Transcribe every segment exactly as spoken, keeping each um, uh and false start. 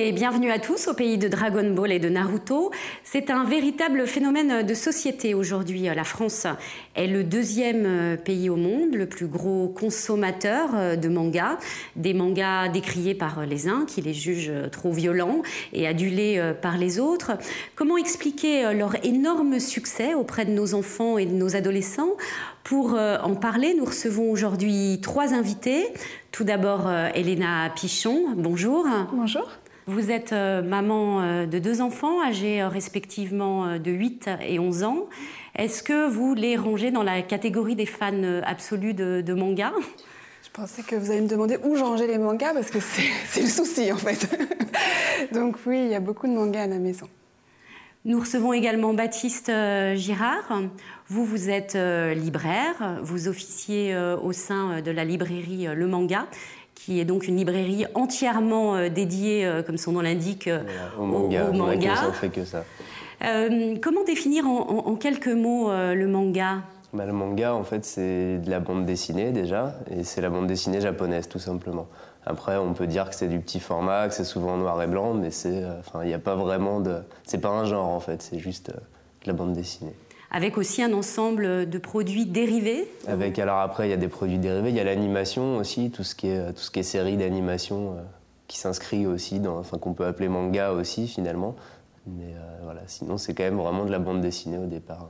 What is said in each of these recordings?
et bienvenue à tous au pays de Dragon Ball et de Naruto. C'est un véritable phénomène de société aujourd'hui. La France est le deuxième pays au monde, le plus gros consommateur de mangas. Des mangas décriés par les uns qui les jugent trop violents et adulés par les autres. Comment expliquer leur énorme succès auprès de nos enfants et de nos adolescents? Pour en parler, nous recevons aujourd'hui trois invités. Tout d'abord, Elena Pichon, bonjour. Bonjour. Vous êtes maman de deux enfants, âgés respectivement de huit et onze ans. Est-ce que vous les rangez dans la catégorie des fans absolus de, de manga? Je pensais que vous alliez me demander où je rangeais les mangas, parce que c'est le souci, en fait. Donc oui, il y a beaucoup de mangas à la maison. Nous recevons également Baptiste Girard. Vous, vous êtes libraire, vous officiez au sein de la librairie Le Manga, qui est donc une librairie entièrement dédiée, comme son nom l'indique, voilà, au manga. Au, au manga. On fait que ça. Euh, comment définir en, en, en quelques mots euh, le manga? Bah, le manga, en fait, c'est de la bande dessinée déjà, et c'est la bande dessinée japonaise, tout simplement. Après, on peut dire que c'est du petit format, que c'est souvent noir et blanc, mais c'est, enfin, il n'y a pas vraiment de, c'est pas un genre en fait, c'est juste euh, de la bande dessinée. Avec aussi un ensemble de produits dérivés. Avec, alors après, il y a des produits dérivés, il y a l'animation aussi, tout ce qui est, tout ce qui est série d'animation euh, qui s'inscrit aussi, dans, enfin, qu'on peut appeler manga aussi finalement. Mais euh, voilà, sinon c'est quand même vraiment de la bande dessinée au départ.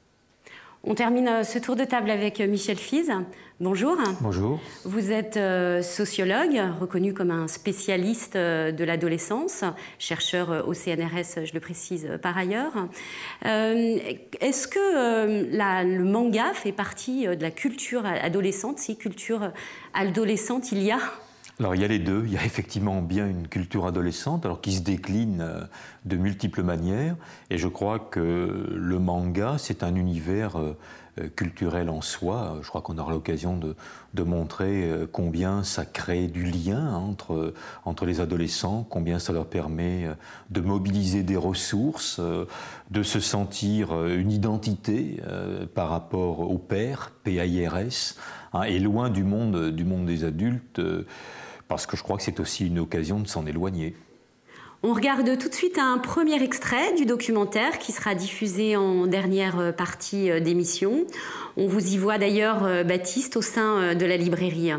On termine ce tour de table avec Michel Fize. Bonjour. Bonjour. Vous êtes sociologue, reconnu comme un spécialiste de l'adolescence, chercheur au C N R S, je le précise par ailleurs. Euh, Est-ce que euh, la, le manga fait partie de la culture adolescente? Si culture adolescente il y a? Alors il y a les deux, il y a effectivement bien une culture adolescente alors qui se décline de multiples manières et je crois que le manga c'est un univers culturel en soi. Je crois qu'on aura l'occasion de, de montrer combien ça crée du lien entre, entre les adolescents, combien ça leur permet de mobiliser des ressources, de se sentir une identité par rapport au père, P A I R S, hein, et loin du monde, du monde des adultes. Parce que je crois que c'est aussi une occasion de s'en éloigner. On regarde tout de suite un premier extrait du documentaire qui sera diffusé en dernière partie d'émission. On vous y voit d'ailleurs, Baptiste, au sein de la librairie.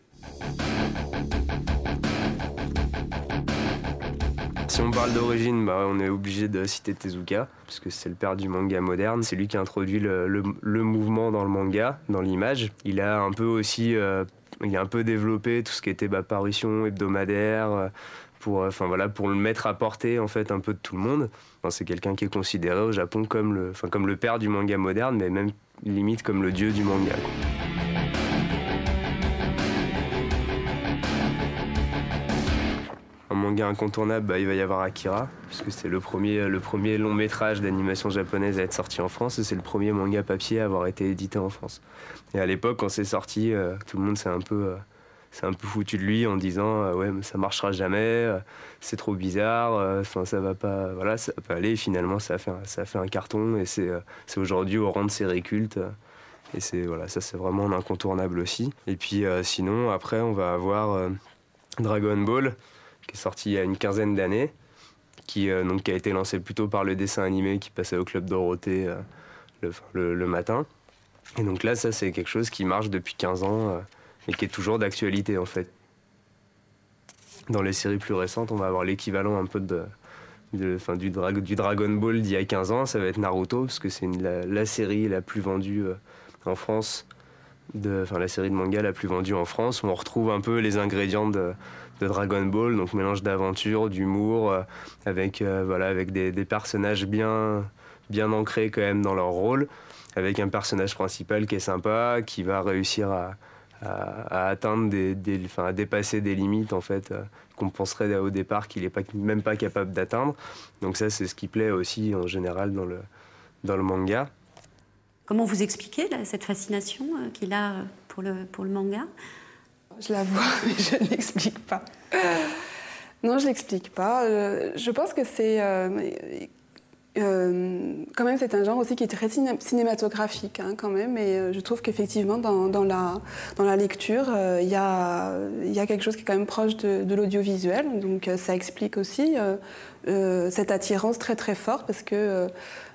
Si on parle d'origine, bah, on est obligé de citer Tezuka, puisque c'est le père du manga moderne. C'est lui qui a introduit le, le, le mouvement dans le manga, dans l'image. Il a un peu aussi... Euh, Il a un peu développé tout ce qui était bah, parution hebdomadaire pour, enfin, voilà, pour le mettre à portée en fait, un peu de tout le monde. Enfin, c'est quelqu'un qui est considéré au Japon comme le, enfin, comme le père du manga moderne, mais même limite comme le dieu du manga, quoi. Un manga incontournable, bah, il va y avoir Akira, puisque c'est le premier, le premier long métrage d'animation japonaise à être sorti en France, et c'est le premier manga papier à avoir été édité en France. Et à l'époque, quand c'est sorti, euh, tout le monde s'est un peu, euh, s'est un peu foutu de lui en disant euh, ouais, mais ça marchera jamais, euh, c'est trop bizarre, enfin euh, ça va pas, voilà, ça va pas aller. Et finalement, ça a fait, un, ça a fait un carton, et c'est, euh, c'est aujourd'hui au rang de série culte. Euh, et c'est voilà, ça c'est vraiment un incontournable aussi. Et puis euh, sinon, après, on va avoir euh, Dragon Ball, qui est sorti il y a une quinzaine d'années, qui, euh, donc, qui a été lancé plutôt par le dessin animé qui passait au Club Dorothée euh, le, le, le matin. Et donc là, ça, c'est quelque chose qui marche depuis quinze ans euh, et qui est toujours d'actualité, en fait. Dans les séries plus récentes, on va avoir l'équivalent un peu de, de, enfin, du, dra du Dragon Ball d'il y a quinze ans. Ça va être Naruto, parce que c'est la, la série la plus vendue euh, en France, de, enfin, la série de manga la plus vendue en France, où on retrouve un peu les ingrédients de, de Dragon Ball, donc mélange d'aventure, d'humour, euh, avec, euh, voilà, avec des, des personnages bien, bien ancrés quand même dans leur rôle, avec un personnage principal qui est sympa, qui va réussir à, à, à atteindre des, des, enfin, à dépasser des limites en fait, euh, qu'on penserait au départ qu'il n'est pas, même pas capable d'atteindre. Donc ça, c'est ce qui plaît aussi en général dans le, dans le manga. Comment vous expliquez là, cette fascination euh, qu'il a pour le, pour le manga? Je la vois, mais je ne l'explique pas. Non, je ne l'explique pas. Je pense que c'est... Euh, Euh, quand même, c'est un genre aussi qui est très ciné- cinématographique, hein, quand même. Et euh, je trouve qu'effectivement, dans, dans, la, dans la lecture, il euh, y, a, y a quelque chose qui est quand même proche de, de l'audiovisuel. Donc, euh, ça explique aussi euh, euh, cette attirance très très forte, parce que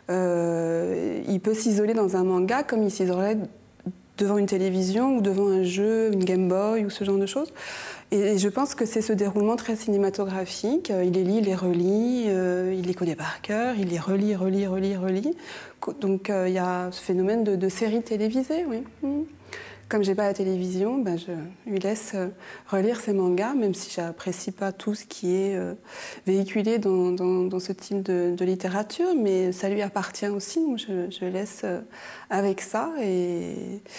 euh, il peut s'isoler dans un manga comme il s'isolerait devant une télévision ou devant un jeu, une Game Boy ou ce genre de choses. Et je pense que c'est ce déroulement très cinématographique. Il les lit, il les relit, euh, il les connaît par cœur, il les relit, relit, relit, relit. Donc euh, il y a ce phénomène de, de série télévisée, oui. Mmh. Comme j'ai pas la télévision, ben, je lui laisse relire ses mangas, même si j'apprécie pas tout ce qui est euh, véhiculé dans, dans, dans ce type de, de littérature, mais ça lui appartient aussi, donc je, je laisse euh, avec ça. Et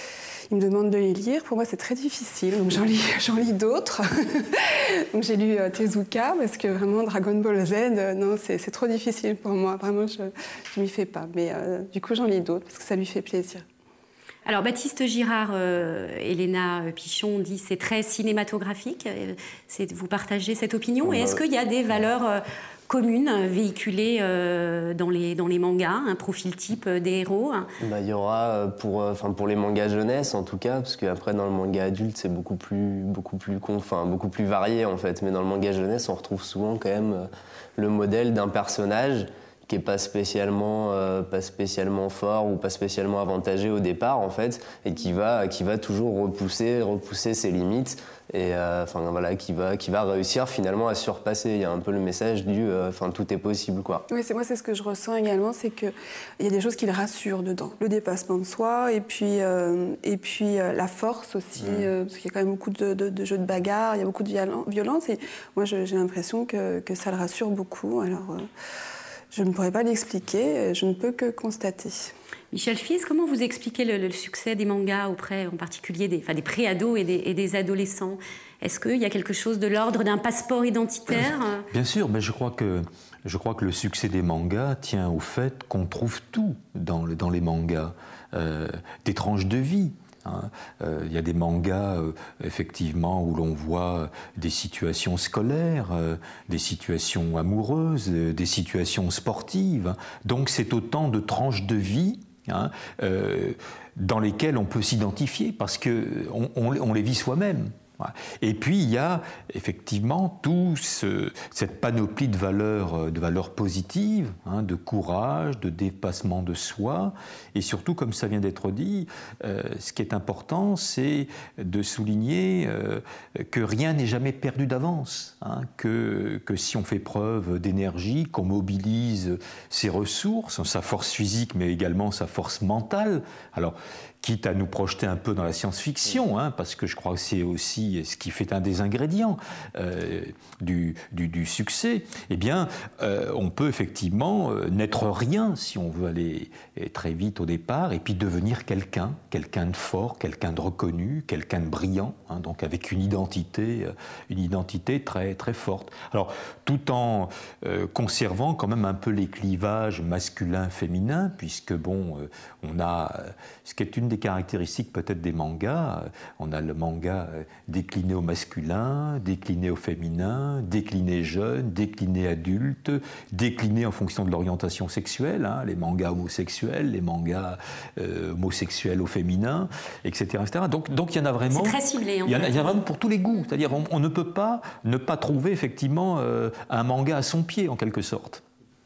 il me demande de les lire. Pour moi, c'est très difficile, donc j'en lis, j'en lis d'autres. Donc j'ai lu euh, Tezuka, parce que vraiment Dragon Ball Z, euh, non, c'est, c'est trop difficile pour moi. Vraiment, je ne m'y fais pas. Mais euh, du coup, j'en lis d'autres, parce que ça lui fait plaisir. Alors, Baptiste Girard, euh, Elena Pichon dit c'est très cinématographique. C'est, vous partagez cette opinion? Oh, Et bah, est-ce qu'il y a des valeurs euh, communes euh, véhiculées euh, dans, les, dans les mangas, un profil type euh, des héros? Bah, il y aura pour, euh, pour les mangas jeunesse en tout cas, parce qu'après dans le manga adulte c'est beaucoup plus, beaucoup, plus, enfin, beaucoup plus varié en fait. Mais dans le manga jeunesse on retrouve souvent quand même euh, le modèle d'un personnage qui n'est pas spécialement, euh, pas spécialement fort ou pas spécialement avantagé au départ en fait, et qui va, qui va toujours repousser, repousser ses limites, et euh, enfin voilà, qui va, qui va réussir finalement à surpasser. Il y a un peu le message du, enfin euh, tout est possible quoi. Oui, c'est moi c'est ce que je ressens également, c'est que il y a des choses qui le rassurent dedans, le dépassement de soi, et puis euh, et puis euh, la force aussi, mmh. euh, parce qu'il y a quand même beaucoup de, de, de jeux de bagarre, il y a beaucoup de violence, et moi je, j'ai l'impression que, que ça le rassure beaucoup. Alors euh, je ne pourrais pas l'expliquer, je ne peux que constater. Michel Fies, comment vous expliquez le, le succès des mangas auprès, en particulier des, enfin, des pré-ados et des, et des adolescents? Est-ce qu'il y a quelque chose de l'ordre d'un passeport identitaire? Bien sûr, mais je crois que, je crois que le succès des mangas tient au fait qu'on trouve tout dans, le, dans les mangas. Euh, des tranches de vie. Hein. Euh, il y a des mangas, euh, effectivement, où l'on voit des situations scolaires, euh, des situations amoureuses, euh, des situations sportives. Hein. Donc c'est autant de tranches de vie hein, euh, dans lesquelles on peut s'identifier, parce qu'on on, on les vit soi-même. Et puis il y a effectivement toute ce, cette panoplie de valeurs, de valeurs positives, hein, de courage, de dépassement de soi, et surtout, comme ça vient d'être dit, euh, ce qui est important, c'est de souligner euh, que rien n'est jamais perdu d'avance, hein, que, que si on fait preuve d'énergie, qu'on mobilise ses ressources, sa force physique, mais également sa force mentale, alors quitte à nous projeter un peu dans la science-fiction, hein, parce que je crois que c'est aussi ce qui fait un des ingrédients euh, du, du, du succès, eh bien, euh, on peut effectivement euh, n'être rien, si on veut aller très vite au départ, et puis devenir quelqu'un, quelqu'un de fort, quelqu'un de reconnu, quelqu'un de brillant, hein, donc avec une identité, une identité très, très forte. Alors, tout en euh, conservant quand même un peu les clivages masculin-féminin, puisque, bon, euh, on a ce qui est une des caractéristiques peut-être des mangas. On a le manga décliné au masculin, décliné au féminin, décliné jeune, décliné adulte, décliné en fonction de l'orientation sexuelle, hein, les mangas homosexuels, les mangas euh, homosexuels au féminin, et cetera, et cetera. Donc, donc il y en a vraiment. C'est très ciblé. En il y en a, fait. il y en a vraiment pour tous les goûts. C'est-à-dire, on, on ne peut pas ne pas trouver effectivement euh, un manga à son pied en quelque sorte.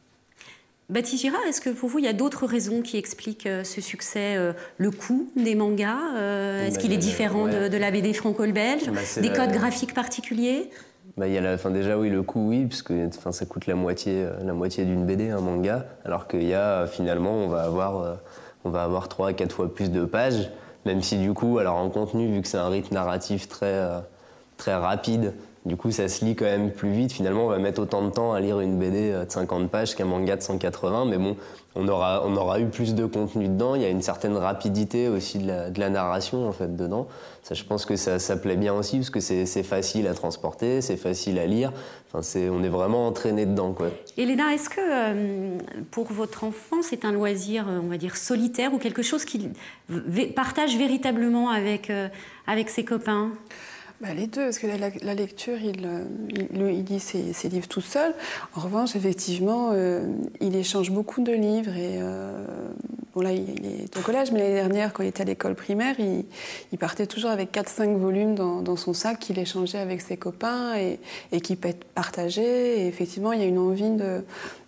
Baptiste Girard, est-ce que pour vous, il y a d'autres raisons qui expliquent euh, ce succès, euh, le coût des mangas euh, Est-ce bah, qu'il est différent ouais. de, de la B D franco-belge bah, Des la... codes graphiques particuliers bah, y a la... enfin, déjà, oui, le coût, oui, parce que enfin, ça coûte la moitié, la moitié d'une B D, un manga, alors qu'il y a, finalement, on va avoir, euh, on va avoir trois à quatre fois plus de pages, même si, du coup, alors en contenu, vu que c'est un rythme narratif très, euh, très rapide, du coup, ça se lit quand même plus vite. Finalement, on va mettre autant de temps à lire une B D de cinquante pages qu'un manga de cent quatre-vingts. Mais bon, on aura, on aura eu plus de contenu dedans. Il y a une certaine rapidité aussi de la, de la narration, en fait, dedans. Ça, je pense que ça, ça plaît bien aussi, parce que c'est, c'est facile à transporter, c'est facile à lire. Enfin, c'est, on est vraiment entraîné dedans, quoi. Elena, est-ce que euh, pour votre enfant, c'est un loisir, on va dire, solitaire ou quelque chose qu'il v- partage véritablement avec, euh, avec ses copains ? Bah, les deux, parce que la, la lecture, il, il, il lit ses, ses livres tout seul. En revanche, effectivement, euh, il échange beaucoup de livres. Et, euh, bon, là, il, il est au collège, mais l'année dernière, quand il était à l'école primaire, il, il partait toujours avec quatre cinq volumes dans, dans son sac qu'il échangeait avec ses copains et, et qui peut être partagé. Et effectivement, il y a une envie de,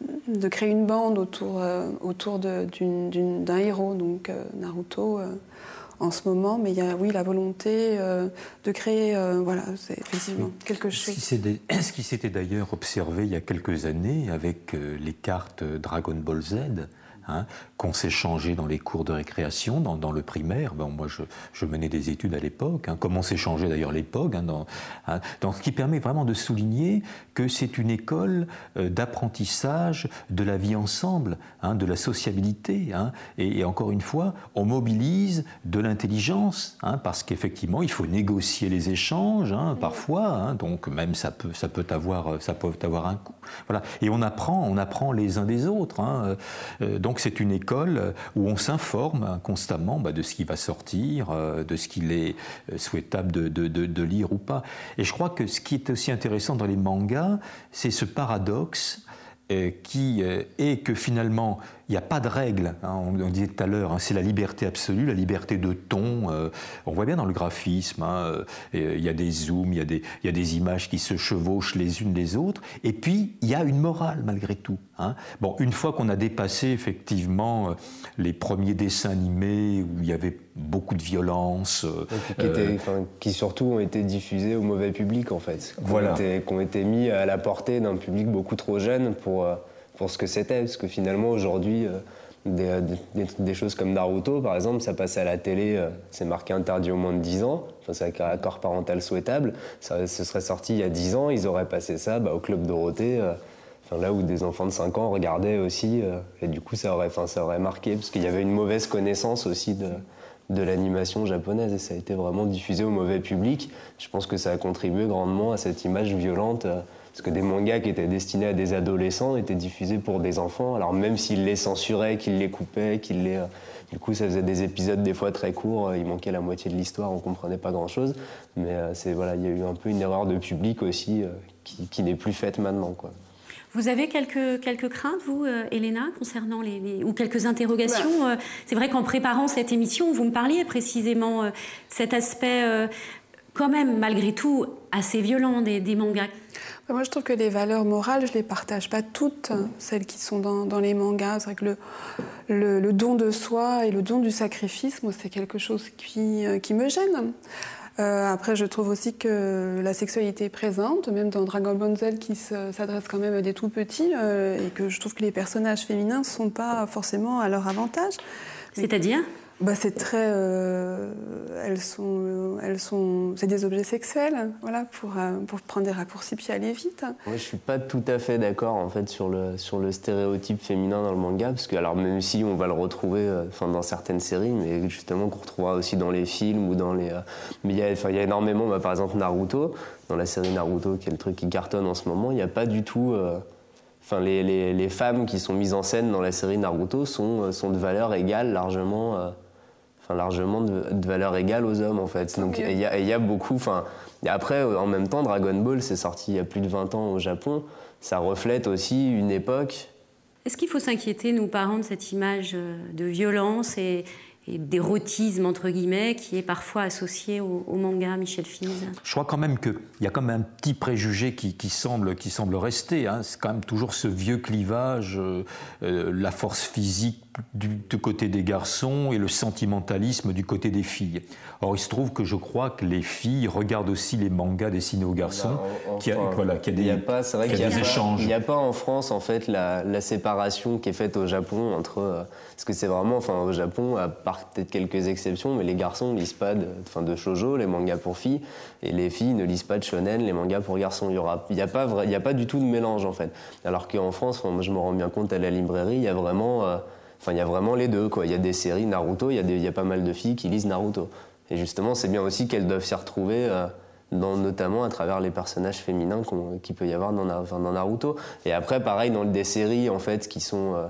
de créer une bande autour, euh, autour de, d'une, d'une, d'un héros, donc euh, Naruto. Euh, en ce moment, mais il y a, oui, la volonté euh, de créer, euh, voilà, c'est effectivement quelque chose. Ce qui s'était d'ailleurs observé il y a quelques années avec euh, les cartes Dragon Ball Z, hein, qu'on s'échangeait dans les cours de récréation, dans, dans le primaire. Bon, moi, je, je menais des études à l'époque, hein, comme on s'échangeait d'ailleurs les P O G, hein, dans, hein, donc, ce qui permet vraiment de souligner que c'est une école euh, d'apprentissage de la vie ensemble, hein, de la sociabilité. Hein, et, et encore une fois, on mobilise de l'intelligence, hein, parce qu'effectivement, il faut négocier les échanges, hein, parfois, hein, donc même ça peut, ça peut avoir, ça peut avoir un coût. Voilà. Et on apprend, on apprend les uns des autres. Hein, euh, donc c'est une école où on s'informe hein, constamment bah, de ce qui va sortir, euh, de ce qu'il est souhaitable de, de, de, de lire ou pas. Et je crois que ce qui est aussi intéressant dans les mangas, c'est ce paradoxe euh, qui euh, est que finalement, il n'y a pas de règle, hein, on, on disait tout à l'heure, hein, c'est la liberté absolue, la liberté de ton. Euh, on voit bien dans le graphisme, hein, euh, il y a des zooms, il y a des, il y a des images qui se chevauchent les unes les autres, et puis il y a une morale malgré tout. Hein. Bon, une fois qu'on a dépassé effectivement euh, les premiers dessins animés où il y avait beaucoup de violence, euh, qui, étaient, enfin, qui surtout ont été diffusés au mauvais public en fait, qui voilà. ont été, qui ont été mis à la portée d'un public beaucoup trop jeune pour euh, pour ce que c'était, parce que finalement aujourd'hui euh, des, des, des choses comme Naruto par exemple, ça passait à la télé, euh, c'est marqué interdit au moins de dix ans, enfin, c'est avec un accord parental souhaitable, ça, ce serait sorti il y a dix ans, ils auraient passé ça bah, au Club Dorothée, euh, enfin, là où des enfants de cinq ans regardaient aussi, euh, et du coup ça aurait, enfin, ça aurait marqué, parce qu'il y avait une mauvaise connaissance aussi de, de l'animation japonaise, et ça a été vraiment diffusé au mauvais public. Je pense que ça a contribué grandement à cette image violente, euh, parce que des mangas qui étaient destinés à des adolescents étaient diffusés pour des enfants, alors même s'ils les censuraient, qu'ils les coupaient, qu'ils les... Du coup, ça faisait des épisodes des fois très courts, il manquait la moitié de l'histoire, on comprenait pas grand-chose. Mais c'est, voilà, il y a eu un peu une erreur de public aussi qui, qui n'est plus faite maintenant, quoi. Vous avez quelques, quelques craintes, vous, euh, Elena, concernant les, les... ou quelques interrogations. Ouais. C'est vrai qu'en préparant cette émission, vous me parliez précisément euh, de cet aspect... Euh, quand même, malgré tout, assez violent des, des mangas. Moi, je trouve que les valeurs morales, je ne les partage pas toutes, hein, celles qui sont dans, dans les mangas. C'est vrai que le, le, le don de soi et le don du sacrifice, moi, c'est quelque chose qui, qui me gêne. Euh, après, je trouve aussi que la sexualité est présente, même dans Dragon Ball Z, qui se, s'adresse quand même à des tout petits, euh, et que je trouve que les personnages féminins ne sont pas forcément à leur avantage. C'est-à-dire ? Bah, c'est très, euh, elles sont, euh, elles sont, c'est des objets sexuels, voilà, pour euh, pour prendre des raccourcis puis aller vite. Moi, je suis pas tout à fait d'accord en fait sur le sur le stéréotype féminin dans le manga, parce que alors même si on va le retrouver, enfin euh, dans certaines séries, mais justement qu'on retrouvera aussi dans les films ou dans les, euh, mais il y a, enfin il y a énormément, bah, par exemple Naruto, dans la série Naruto, qui est le truc qui cartonne en ce moment, il n'y a pas du tout. Euh, Enfin, les, les, les femmes qui sont mises en scène dans la série Naruto sont, sont de valeur égale, largement, euh, enfin, largement de, de valeur égale aux hommes, en fait. Donc, il y a, y a beaucoup... Enfin, et après, en même temps, Dragon Ball, c'est sorti il y a plus de vingt ans au Japon. Ça reflète aussi une époque... Est-ce qu'il faut s'inquiéter, nous, parents, de cette image de violence et... et d'érotisme, entre guillemets, qui est parfois associé au, au manga, Michel Fize? Je crois quand même qu'il y a quand même un petit préjugé qui, qui, semble, qui semble rester. Hein. C'est quand même toujours ce vieux clivage, euh, euh, la force physique du, du côté des garçons et le sentimentalisme du côté des filles. Or, il se trouve que je crois que les filles regardent aussi les mangas dessinés aux garçons, bah, en, qu'il y a, enfin, voilà, qu'il y a des, y a pas, c'est vrai qu'il y a des pas, échanges. Il n'y a pas en France, en fait, la, la séparation qui est faite au Japon entre... Euh, parce que c'est vraiment, enfin, au Japon, à part peut-être quelques exceptions, mais les garçons ne lisent pas de, enfin, de shoujo, les mangas pour filles, et les filles ne lisent pas de shonen, les mangas pour garçons. Il n'y a, a, a pas du tout de mélange, en fait. Alors qu'en France, enfin, moi, je me rends bien compte, à la librairie, il y a vraiment... Euh, Enfin, il y a vraiment les deux, quoi. Il y a des séries Naruto, il y a, des, il y a pas mal de filles qui lisent Naruto. Et justement, c'est bien aussi qu'elles doivent s'y retrouver, euh, dans, notamment à travers les personnages féminins qu'on, qu'il peut y avoir dans, enfin, dans Naruto. Et après, pareil, dans des séries, en fait, qui sont, euh,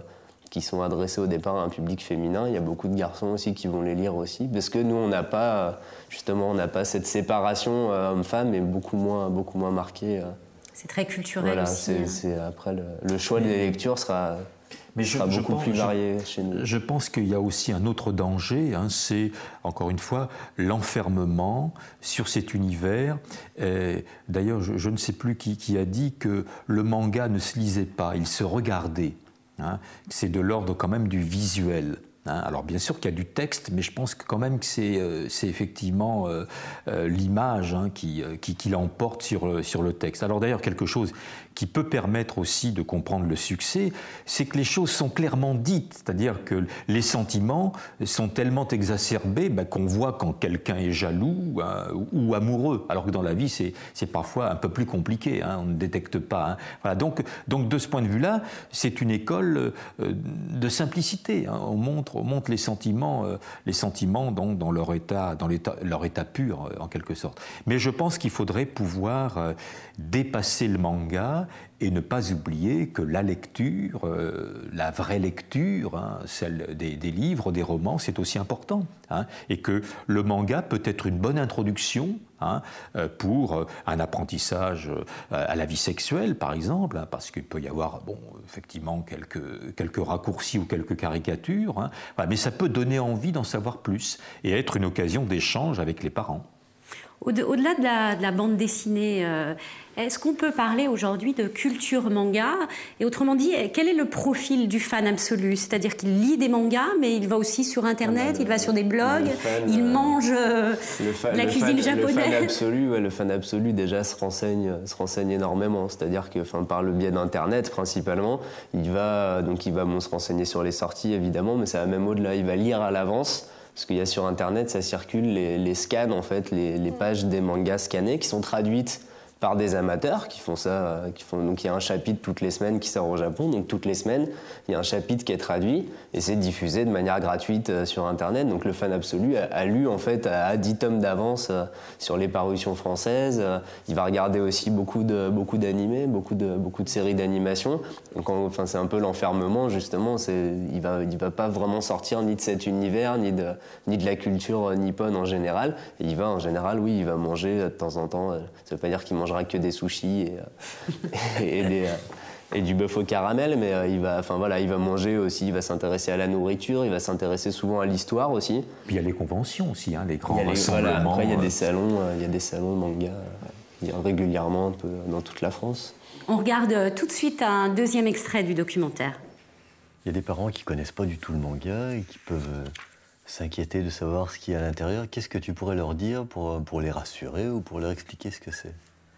qui sont adressés au départ à un public féminin. Il y a beaucoup de garçons aussi qui vont les lire aussi, parce que nous, on n'a pas, justement, on n'a pas cette séparation euh, homme-femme, mais beaucoup moins, beaucoup moins marquée. Euh. C'est très culturel voilà, aussi. C'est, c'est, après, le, le choix des lectures sera... Mais je, sera je beaucoup pense, plus varié je, chez nous. Je pense qu'il y a aussi un autre danger, hein, c'est, encore une fois, l'enfermement sur cet univers. Et, d'ailleurs, je, je ne sais plus qui, qui a dit que le manga ne se lisait pas, il se regardait. Hein. C'est de l'ordre quand même du visuel. Hein. Alors bien sûr qu'il y a du texte, mais je pense que quand même que c'est, euh, c'est effectivement euh, euh, l'image hein, qui, qui, qui l'emporte sur, sur le texte. Alors d'ailleurs, quelque chose qui peut permettre aussi de comprendre le succès, c'est que les choses sont clairement dites, c'est-à-dire que les sentiments sont tellement exacerbés bah, qu'on voit quand quelqu'un est jaloux hein, ou amoureux, alors que dans la vie c'est, c'est parfois un peu plus compliqué, hein, on ne détecte pas. Hein. Voilà, donc, donc de ce point de vue-là, c'est une école euh, de simplicité. Hein. On montre, on montre les sentiments, euh, les sentiments donc, dans leur état, dans l'état, leur état pur euh, en quelque sorte. Mais je pense qu'il faudrait pouvoir euh, dépasser le manga et ne pas oublier que la lecture, euh, la vraie lecture, hein, celle des, des livres, des romans, c'est aussi important. Hein, et que le manga peut être une bonne introduction hein, pour un apprentissage à la vie sexuelle, par exemple, hein, parce qu'il peut y avoir, bon, effectivement, quelques, quelques raccourcis ou quelques caricatures, hein, voilà, mais ça peut donner envie d'en savoir plus et être une occasion d'échange avec les parents. Au-delà de la, de la bande dessinée, euh, est-ce qu'on peut parler aujourd'hui de culture manga? Et autrement dit, quel est le profil du fan absolu? C'est-à-dire qu'il lit des mangas, mais il va aussi sur Internet, le, il va sur des blogs, fan, il mange euh, le fa- la le cuisine fan, japonaise. Le fan absolu, ouais, le fan absolu déjà se renseigne, se renseigne énormément. C'est-à-dire que, enfin, par le biais d'Internet principalement, il va donc il va bon, se renseigner sur les sorties évidemment, mais ça va même au-delà. Il va lire à l'avance. Parce qu'il y a sur Internet, ça circule les, les scans, en fait, les, les pages des mangas scannés qui sont traduites par des amateurs qui font ça. Qui font, donc il y a un chapitre toutes les semaines qui sort au Japon. Donc toutes les semaines, il y a un chapitre qui est traduit et c'est diffusé de manière gratuite sur Internet. Donc le fan absolu a, a lu en fait à dix tomes d'avance sur les parutions françaises. Il va regarder aussi beaucoup, de, beaucoup d'animés, beaucoup de, beaucoup de séries d'animation. Donc en, enfin, c'est un peu l'enfermement justement. C'est, il va, il va pas vraiment sortir ni de cet univers, ni de, ni de la culture nippone en général. Et il va en général, oui, il va manger de temps en temps. Ça veut pas dire qu'il mange que des sushis et, euh, et, des, euh, et du bœuf au caramel, mais euh, il va, enfin voilà, il va manger aussi, il va s'intéresser à la nourriture, il va s'intéresser souvent à l'histoire aussi. Puis il y a les conventions aussi, hein, les grands il y a les, rassemblements. Voilà, après il y a des salons, euh, il y a des salons de manga euh, régulièrement un peu dans toute la France. On regarde tout de suite un deuxième extrait du documentaire. Il y a des parents qui connaissent pas du tout le manga et qui peuvent euh, s'inquiéter de savoir ce qu'il y a à l'intérieur. Qu'est-ce que tu pourrais leur dire pour, pour les rassurer ou pour leur expliquer ce que c'est?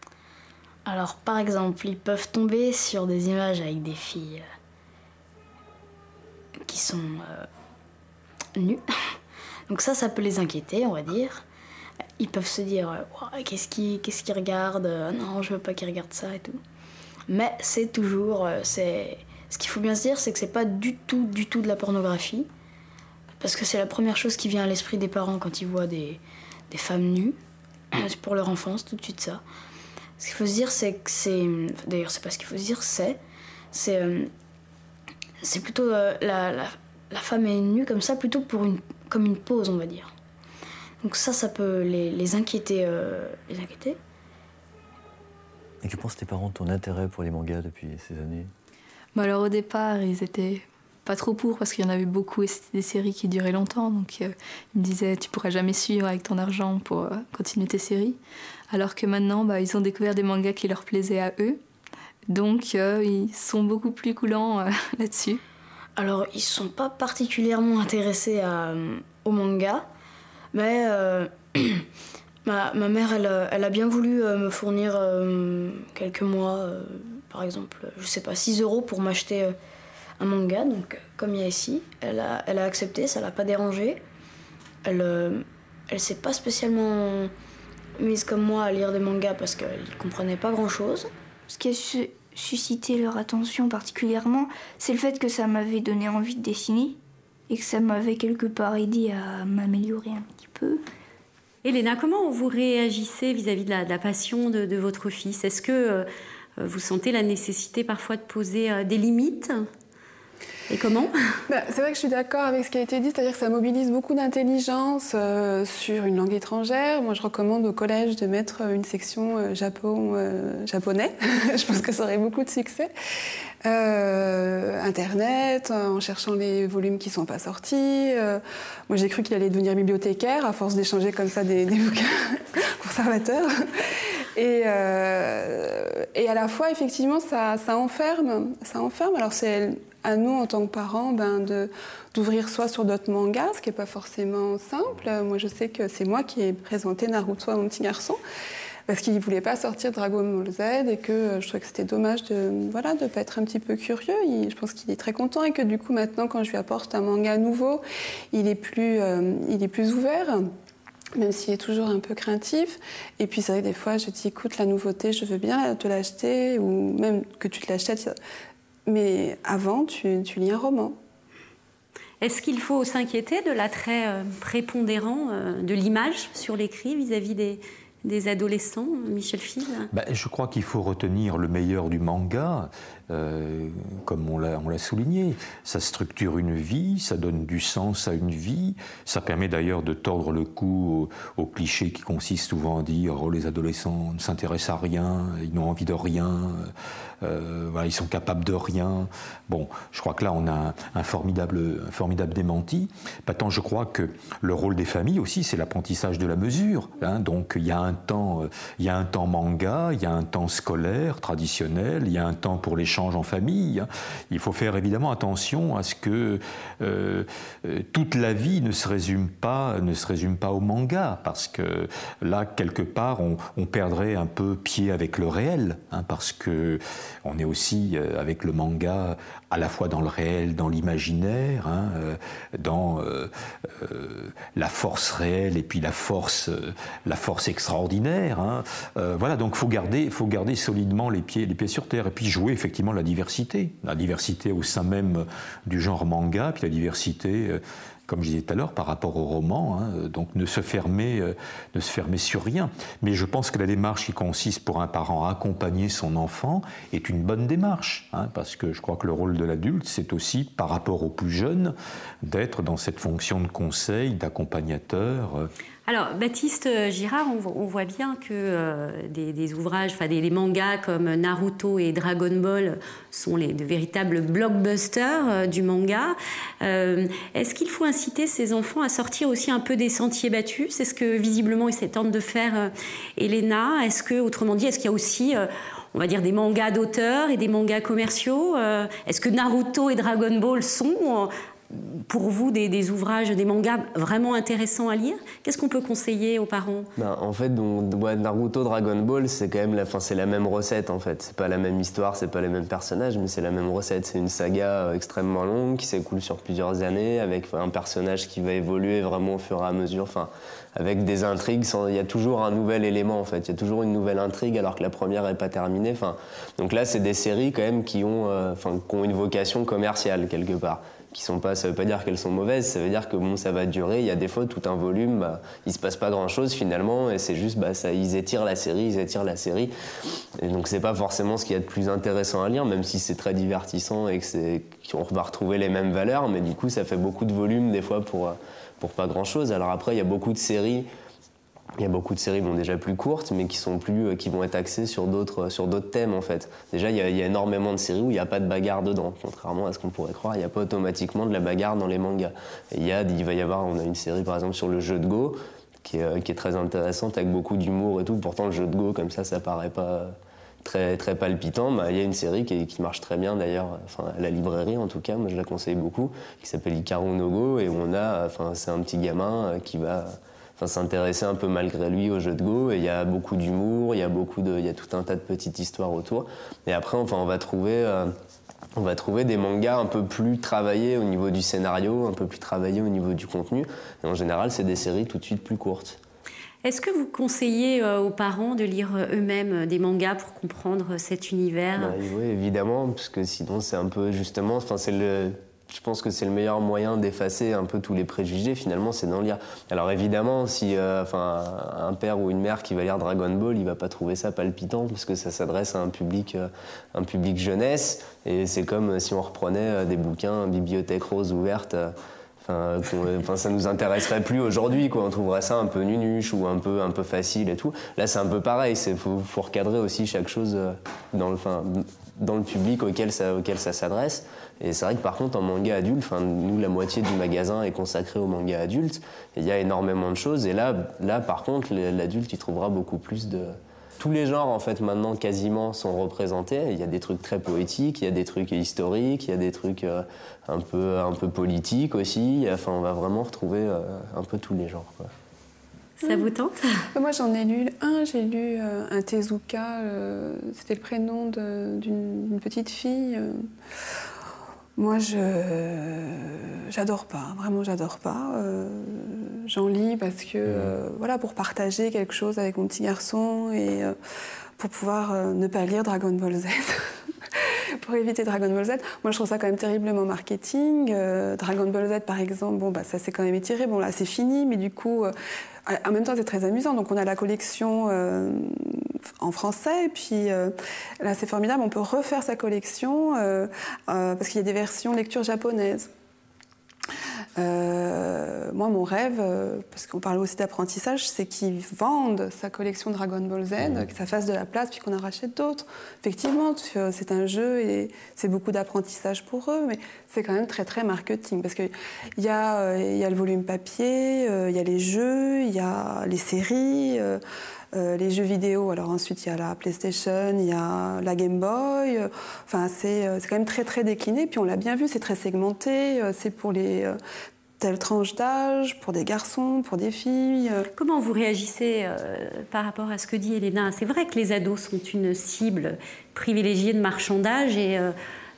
Alors, par exemple, ils peuvent tomber sur des images avec des filles euh, qui sont euh, nues. Donc ça, ça peut les inquiéter, on va dire. Ils peuvent se dire euh, « Qu'est-ce qu'ils qu'est-ce qu'ils regardent ? Non, je veux pas qu'ils regardent ça et tout. » Mais c'est toujours... Euh, c'est... Ce qu'il faut bien se dire, c'est que c'est pas du tout, du tout de la pornographie. Parce que c'est la première chose qui vient à l'esprit des parents quand ils voient des, des femmes nues. C'est pour leur enfance, tout de suite ça. Ce qu'il faut se dire, c'est que c'est... D'ailleurs, c'est pas ce qu'il faut se dire, c'est... C'est, euh, c'est plutôt... Euh, la, la, la femme est nue comme ça, plutôt pour une, comme une pause, on va dire. Donc ça, ça peut les, les inquiéter. Euh, les inquiéter. Et que pensent tes parents de ton intérêt pour les mangas depuis ces années? Bah alors au départ, ils étaient pas trop pour, parce qu'il y en avait beaucoup et c'était des séries qui duraient longtemps. Donc euh, ils me disaient, tu pourras jamais suivre avec ton argent pour euh, continuer tes séries. Alors que maintenant, bah, ils ont découvert des mangas qui leur plaisaient à eux. Donc, euh, ils sont beaucoup plus coulants euh, là-dessus. Alors, ils ne sont pas particulièrement intéressés à, euh, au manga. Mais euh, ma, ma mère, elle, elle a bien voulu euh, me fournir euh, quelques mois, euh, par exemple, je sais pas, six euros pour m'acheter euh, un manga. Donc, comme il y a ici, elle a, elle a accepté, ça ne l'a pas dérangée. Elle euh, ne s'est pas spécialement mise comme moi à lire des mangas parce qu'elle ne comprenait pas grand-chose. Ce qui a su- suscité leur attention particulièrement, c'est le fait que ça m'avait donné envie de dessiner et que ça m'avait quelque part aidé à m'améliorer un petit peu. Elena, comment vous réagissez vis-à-vis de la, de la passion de, de votre fils? Est-ce que euh, vous sentez la nécessité parfois de poser euh, des limites? Et comment? Bah, c'est vrai que je suis d'accord avec ce qui a été dit, c'est-à-dire que ça mobilise beaucoup d'intelligence euh, sur une langue étrangère. Moi, je recommande au collège de mettre une section euh, Japon, euh, japonais. Je pense que ça aurait beaucoup de succès. Euh, Internet, en cherchant les volumes qui ne sont pas sortis. Euh, moi, j'ai cru qu'il allait devenir bibliothécaire à force d'échanger comme ça des, des bouquins conservateurs. Et, euh, et à la fois, effectivement, ça, ça enferme. Ça enferme. Alors, c'est à nous, en tant que parents, ben, de, d'ouvrir soit sur d'autres mangas, ce qui n'est pas forcément simple. Moi, je sais que c'est moi qui ai présenté Naruto à mon petit garçon, parce qu'il ne voulait pas sortir Dragon Ball Z et que je trouvais que c'était dommage de ne voilà, de pas être un petit peu curieux. Il, je pense qu'il est très content et que du coup, maintenant, quand je lui apporte un manga nouveau, il est plus, euh, il est plus ouvert, même s'il est toujours un peu craintif. Et puis c'est vrai que des fois, je dis, écoute, la nouveauté, je veux bien te l'acheter, ou même que tu te l'achètes, mais avant, tu, tu lis un roman. Est-ce qu'il faut s'inquiéter de l'attrait euh, prépondérant euh, de l'image sur l'écrit vis-à-vis des, des adolescents, Michel Fils? Ben, je crois qu'il faut retenir le meilleur du manga, euh, comme on l'a, on l'a souligné. Ça structure une vie, ça donne du sens à une vie, ça permet d'ailleurs de tordre le cou au, au cliché qui consiste souvent à dire oh, les adolescents ne s'intéressent à rien, ils n'ont envie de rien, euh, voilà, ils sont capables de rien. Bon, je crois que là on a un, un, formidable, un formidable démenti. Maintenant, je crois que le rôle des familles aussi, c'est l'apprentissage de la mesure. Hein. Donc il y a un temps, il y a un temps manga, il y a un temps scolaire traditionnel, il y a un temps pour l'échange en famille. Il faut faire évidemment attention à ce que euh, toute la vie ne se résume pas, ne se résume pas au manga, parce que là, quelque part, on, on perdrait un peu pied avec le réel, hein, parce que on est aussi euh, avec le manga à la fois dans le réel, dans l'imaginaire, hein, euh, dans euh, euh, la force réelle et puis la force, euh, la force extraordinaire. Hein. Euh, voilà, donc faut garder, faut garder solidement les pieds, les pieds sur terre, et puis jouer effectivement la diversité, la diversité au sein même du genre manga, puis la diversité, euh, comme je disais tout à l'heure, par rapport au roman, hein, donc ne se fermer, euh, ne se fermer sur rien. Mais je pense que la démarche qui consiste pour un parent à accompagner son enfant est une bonne démarche, hein, parce que je crois que le rôle de l'adulte, c'est aussi, par rapport aux plus jeunes, d'être dans cette fonction de conseil, d'accompagnateur. Euh, Alors, Baptiste Girard, on voit bien que euh, des, des ouvrages, enfin des, des mangas comme Naruto et Dragon Ball sont les, de véritables blockbusters euh, du manga. Euh, est-ce qu'il faut inciter ces enfants à sortir aussi un peu des sentiers battus? C'est ce que visiblement ils tentent de faire euh, Elena. Est-ce que, autrement dit, est-ce qu'il y a aussi... Euh, on va dire des mangas d'auteurs et des mangas commerciaux. Euh, est-ce que Naruto et Dragon Ball sont... Euh, pour vous, des, des ouvrages, des mangas vraiment intéressants à lire? Qu'est-ce qu'on peut conseiller aux parents? Ben, en fait, donc, ouais, Naruto, Dragon Ball, c'est quand même la, fin, c'est la même recette, en fait. C'est pas la même histoire, c'est pas les mêmes personnages, mais c'est la même recette. C'est une saga euh, extrêmement longue qui s'écoule sur plusieurs années, avec enfin, un personnage qui va évoluer vraiment au fur et à mesure, enfin, avec des intrigues. Sans, il y a toujours un nouvel élément, en fait. Il y a toujours une nouvelle intrigue, alors que la première n'est pas terminée. Enfin, donc là, c'est des séries, quand même, qui ont, euh, enfin, qui ont une vocation commerciale, quelque part. Qui sont pas, ça veut pas dire qu'elles sont mauvaises, ça veut dire que bon, ça va durer. Il y a des fois tout un volume, bah, il se passe pas grand chose finalement, et c'est juste, bah, ça, ils étirent la série, ils étirent la série. Et donc c'est pas forcément ce qu'il y a de plus intéressant à lire, même si c'est très divertissant et que c'est, qu'on va retrouver les mêmes valeurs, mais du coup ça fait beaucoup de volume des fois pour pour pas grand chose. Alors après il y a beaucoup de séries. Il y a beaucoup de séries bon, déjà plus courtes, mais qui, sont plus, qui vont être axées sur d'autres, sur d'autres thèmes, en fait. Déjà, il y, a, il y a énormément de séries où il n'y a pas de bagarre dedans. Contrairement à ce qu'on pourrait croire, il n'y a pas automatiquement de la bagarre dans les mangas. Et il, y a, il va y avoir, on a une série, par exemple, sur le jeu de Go, qui est, qui est très intéressante, avec beaucoup d'humour et tout. Pourtant, le jeu de Go, comme ça, ça paraît pas très, très palpitant. Bah, il y a une série qui, qui marche très bien, d'ailleurs, enfin, à la librairie, en tout cas, moi, je la conseille beaucoup, qui s'appelle Hikaru no Go, et où on a, enfin, c'est un petit gamin qui va... Enfin, s'intéresser un peu malgré lui au jeu de Go, et il y a beaucoup d'humour, il y a beaucoup de, il y a tout un tas de petites histoires autour. Et après, enfin, on va trouver, euh, on va trouver des mangas un peu plus travaillés au niveau du scénario, un peu plus travaillés au niveau du contenu. Et en général, c'est des séries tout de suite plus courtes. Est-ce que vous conseillez euh, aux parents de lire euh, eux-mêmes des mangas pour comprendre cet univers? Bah, oui, évidemment, parce que sinon, c'est un peu justement, enfin, c'est le je pense que c'est le meilleur moyen d'effacer un peu tous les préjugés, finalement, c'est d'en lire. Alors évidemment, si euh, enfin, un père ou une mère qui va lire Dragon Ball, il va pas trouver ça palpitant, parce que ça s'adresse à un public, euh, un public jeunesse, et c'est comme si on reprenait euh, des bouquins, Bibliothèque rose ouverte, euh, Enfin, enfin, ça nous intéresserait plus aujourd'hui, quoi. On trouverait ça un peu nunuche ou un peu, un peu facile et tout. Là, c'est un peu pareil. Il faut, faut recadrer aussi chaque chose dans le, enfin, dans le public auquel ça, auquel ça s'adresse. Et c'est vrai que par contre, en manga adulte, enfin, nous, la moitié du magasin est consacrée au manga adulte. Il y a énormément de choses. Et là, là par contre, l'adulte, il trouvera beaucoup plus de... Tous les genres, en fait, maintenant, quasiment, sont représentés. Il y a des trucs très poétiques, il y a des trucs historiques, il y a des trucs euh, un, peu, un peu politiques aussi. Enfin, on va vraiment retrouver euh, un peu tous les genres, quoi. Ça vous tente? Moi, j'en ai lu un. J'ai lu euh, un Tezuka. Euh, C'était le prénom d'une petite fille. Euh, moi, je j'adore pas. Vraiment, j'adore pas. Euh, J'en lis parce que, euh, voilà, pour partager quelque chose avec mon petit garçon et euh, pour pouvoir euh, ne pas lire Dragon Ball Z. Pour éviter Dragon Ball Z. Moi, je trouve ça quand même terriblement marketing. Euh, Dragon Ball Z, par exemple, bon, bah, ça s'est quand même étiré. Bon, là, c'est fini, mais du coup, euh, en même temps, c'est très amusant. Donc, on a la collection euh, en français, et puis euh, là, c'est formidable. On peut refaire sa collection euh, euh, parce qu'il y a des versions lecture japonaises. Euh, moi, mon rêve, euh, parce qu'on parle aussi d'apprentissage, c'est qu'ils vendent sa collection Dragon Ball Z, mmh. que ça fasse de la place, puis qu'on en rachète d'autres. Effectivement, c'est un jeu et c'est beaucoup d'apprentissage pour eux, mais c'est quand même très, très marketing. Parce qu'il y, euh, y a le volume papier, il euh, y a les jeux, il y a les séries... Euh, Euh, les jeux vidéo, alors ensuite il y a la PlayStation, il y a la Game Boy, euh, enfin c'est euh, quand même très très décliné, puis on l'a bien vu, c'est très segmenté, euh, c'est pour les euh, telles tranches d'âge, pour des garçons, pour des filles. Euh. Comment vous réagissez euh, par rapport à ce que dit Elena? C'est vrai que les ados sont une cible privilégiée de marchandage et euh,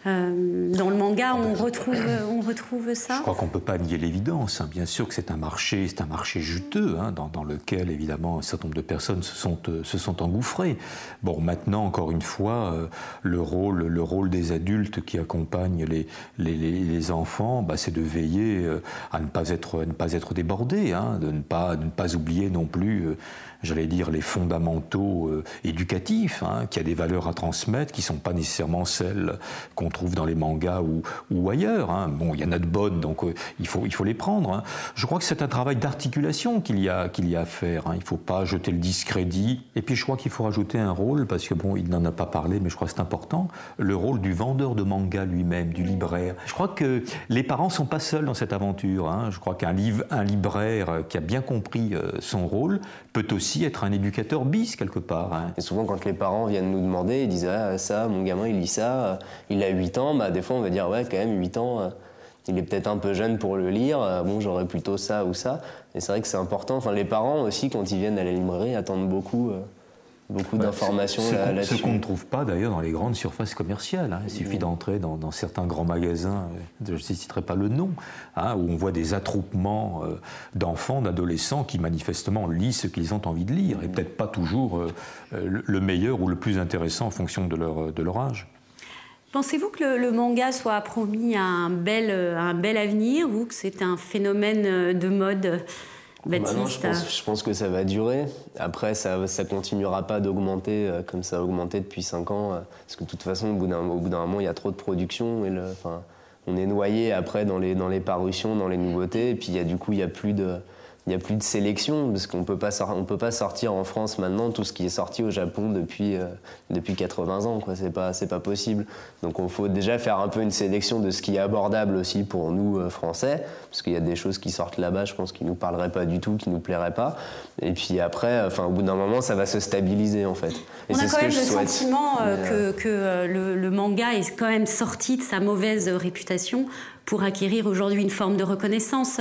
Euh, dans le manga, on retrouve, on retrouve ça. Je crois qu'on ne peut pas nier l'évidence. Hein. Bien sûr que c'est un marché, c'est un marché juteux, hein, dans, dans lequel, évidemment, un certain nombre de personnes se sont, euh, se sont engouffrées. Bon, maintenant, encore une fois, euh, le, rôle, le rôle des adultes qui accompagnent les, les, les, les enfants, bah, c'est de veiller euh, à ne pas être, à ne pas être débordés, hein, de, ne pas, de ne pas oublier non plus... Euh, j'allais dire, les fondamentaux euh, éducatifs, hein, qu'il y a des valeurs à transmettre qui ne sont pas nécessairement celles qu'on trouve dans les mangas ou, ou ailleurs. Hein. Bon, il y en a de bonnes, donc euh, il, faut, il faut les prendre. Hein. Je crois que c'est un travail d'articulation qu'il y a, qu'il y a à faire. Hein. Il ne faut pas jeter le discrédit. Et puis je crois qu'il faut rajouter un rôle, parce que bon, il n'en a pas parlé, mais je crois que c'est important, le rôle du vendeur de manga lui-même, du libraire. Je crois que les parents ne sont pas seuls dans cette aventure. Hein. Je crois qu'un liv- un libraire qui a bien compris euh, son rôle peut aussi être un éducateur bis quelque part. Hein. Et souvent quand les parents viennent nous demander, ils disent ah, ça, mon gamin il lit ça, il a huit ans, bah, des fois on va dire ouais quand même huit ans, il est peut-être un peu jeune pour le lire, bon j'aurais plutôt ça ou ça. Et c'est vrai que c'est important, enfin les parents aussi quand ils viennent à la librairie attendent beaucoup, euh, beaucoup ouais, d'informations ce, là, là-dessus. Ce qu'on ne trouve pas d'ailleurs dans les grandes surfaces commerciales. Hein. Il suffit mmh. d'entrer dans, dans certains grands magasins, je ne citerai pas le nom, hein, où on voit des attroupements euh, d'enfants, d'adolescents qui manifestement lisent ce qu'ils ont envie de lire, mmh. et peut-être pas toujours euh, le, le meilleur ou le plus intéressant en fonction de leur, de leur âge. Pensez-vous que le, le manga soit promis à un bel, à un bel avenir ou que c'est un phénomène de mode? Baptiste. Bah non, je, pense, je pense que ça va durer. Après, ça ne continuera pas d'augmenter euh, comme ça a augmenté depuis cinq ans. Euh, parce que de toute façon, au bout d'un moment, il y a trop de production. Et le, on est noyé après dans les, dans les parutions, dans les nouveautés. Et puis, y a, du coup, il n'y a plus de... Il n'y a plus de sélection, parce qu'on ne peut pas sortir en France maintenant tout ce qui est sorti au Japon depuis, euh, depuis quatre-vingts ans. Ce n'est pas, c'est pas possible. Donc il faut déjà faire un peu une sélection de ce qui est abordable aussi pour nous, euh, Français, parce qu'il y a des choses qui sortent là-bas, je pense, qui ne nous parleraient pas du tout, qui ne nous plairaient pas. Et puis après, enfin, au bout d'un moment, ça va se stabiliser, en fait. Et on a quand même le souhaite. sentiment euh, Mais, que, que euh, le, le manga est quand même sorti de sa mauvaise réputation pour acquérir aujourd'hui une forme de reconnaissance.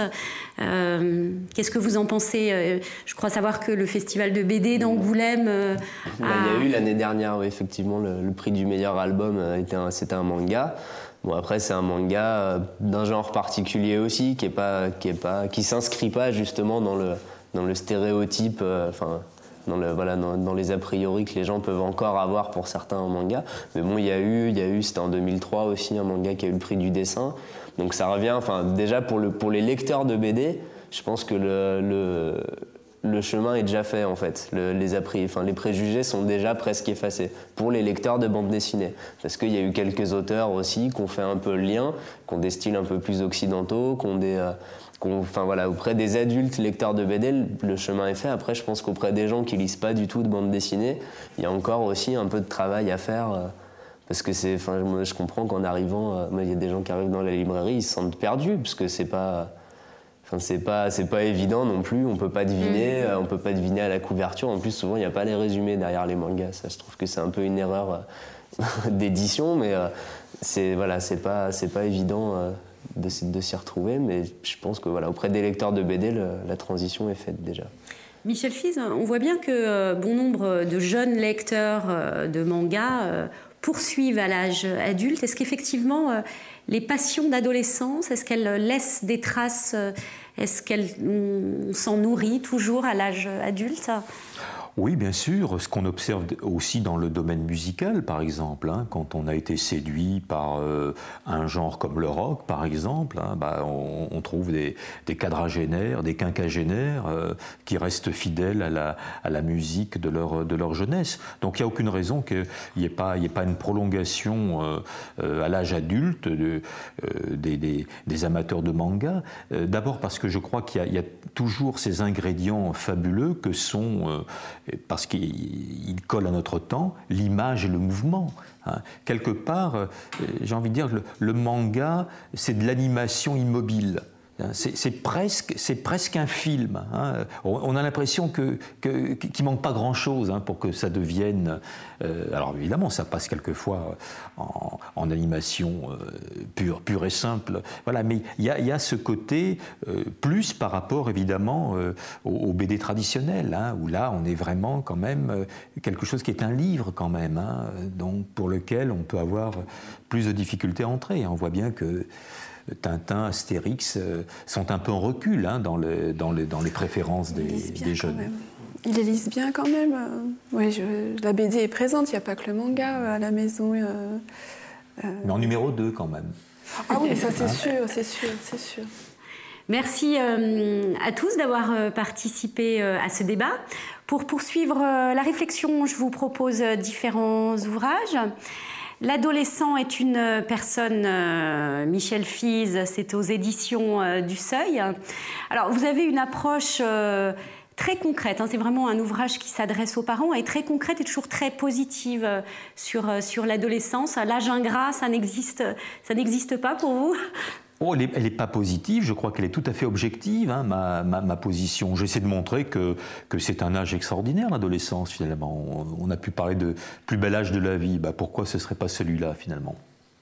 Euh, Qu'est-ce que vous en pensez? Je crois savoir que le festival de B D d'Angoulême... Euh, bah, a... Il y a eu l'année dernière, oui, effectivement, le, le prix du meilleur album, c'était un, un manga. Bon, après, c'est un manga d'un genre particulier aussi, qui est pas, qui est pas, qui s'inscrit pas justement dans le, dans le stéréotype... Enfin, euh, Dans, le, voilà, dans, dans les a priori que les gens peuvent encore avoir pour certains mangas. Mais bon, il y a eu, il y a eu, c'était en deux mille trois aussi, un manga qui a eu le prix du dessin. Donc ça revient, enfin déjà pour, le, pour les lecteurs de B D, je pense que le, le, le chemin est déjà fait en fait. Le, les, appris, enfin, les préjugés sont déjà presque effacés pour les lecteurs de bande dessinée. Parce qu'il y a eu quelques auteurs aussi qui ont fait un peu le lien, qui ont des styles un peu plus occidentaux, qui ont des... Euh, Enfin, voilà, auprès des adultes lecteurs de B D, le chemin est fait. Après, je pense qu'auprès des gens qui lisent pas du tout de bande dessinée, il y a encore aussi un peu de travail à faire. Euh, parce que c'est, enfin, moi, je comprends qu'en arrivant, euh, il y a des gens qui arrivent dans la librairie, ils se sentent perdus, parce que c'est pas, enfin, c'est pas, c'est pas évident non plus. On peut pas deviner, euh, on peut pas deviner à la couverture. En plus, souvent, il n'y a pas les résumés derrière les mangas. Ça, je trouve que c'est un peu une erreur euh, d'édition, mais euh, c'est, voilà, c'est pas, c'est pas évident. Euh, De, de s'y retrouver, mais je pense que voilà, auprès des lecteurs de B D, le, la transition est faite déjà. Michel Fize, on voit bien que euh, bon nombre de jeunes lecteurs euh, de manga euh, poursuivent à l'âge adulte. Est-ce qu'effectivement, euh, les passions d'adolescence, est-ce qu'elles laissent des traces, euh, est-ce qu'on s'en nourrit toujours à l'âge adulte ? Oui, bien sûr. Ce qu'on observe aussi dans le domaine musical, par exemple, hein, quand on a été séduit par euh, un genre comme le rock, par exemple, hein, bah, on, on trouve des, des quadragénaires, des quinquagénaires euh, qui restent fidèles à la, à la musique de leur, de leur jeunesse. Donc il n'y a aucune raison qu'il n'y ait pas, il y ait pas une prolongation euh, euh, à l'âge adulte de, euh, des, des, des amateurs de manga. Euh, d'abord parce que je crois qu'il y a, il y a toujours ces ingrédients fabuleux que sont... Euh, parce qu'il colle à notre temps, l'image et le mouvement. Hein. Quelque part, j'ai envie de dire que le, le manga, c'est de l'animation immobile. C'est, c'est, presque, c'est presque un film. Hein. On a l'impression que, que, qu'il ne manque pas grand-chose hein, pour que ça devienne... Euh, alors évidemment, ça passe quelquefois en, en animation euh, pure, pure et simple. Voilà, mais il y, y a ce côté euh, plus par rapport évidemment euh, au, au B D traditionnel, hein, où là, on est vraiment quand même euh, quelque chose qui est un livre quand même, hein, donc pour lequel on peut avoir plus de difficultés à entrer. On voit bien que Tintin, Astérix euh, sont un peu en recul hein, dans, le, dans, le, dans les préférences des, des jeunes. Ils les lisent bien quand même. Oui, je, la B D est présente, il n'y a pas que le manga à la maison. Euh, euh... Mais en numéro deux quand même. Ah oui, ça c'est sûr, c'est sûr, c'est sûr. Merci euh, à tous d'avoir euh, participé euh, à ce débat. Pour poursuivre euh, la réflexion, je vous propose euh, différents ouvrages. L'adolescent est une personne, euh, Michel Fize, c'est aux éditions euh, du Seuil. Alors, vous avez une approche euh, très concrète, hein, c'est vraiment un ouvrage qui s'adresse aux parents, et très concrète et toujours très positive euh, sur, euh, sur l'adolescence. L'âge ingrat, ça n'existe, ça n'existe pas pour vous ? Oh, elle n'est pas positive, je crois qu'elle est tout à fait objective, hein, ma, ma, ma position. J'essaie de montrer que, que c'est un âge extraordinaire, l'adolescence, finalement. On, on a pu parler de plus bel âge de la vie, bah, pourquoi ce ne serait pas celui-là, finalement ?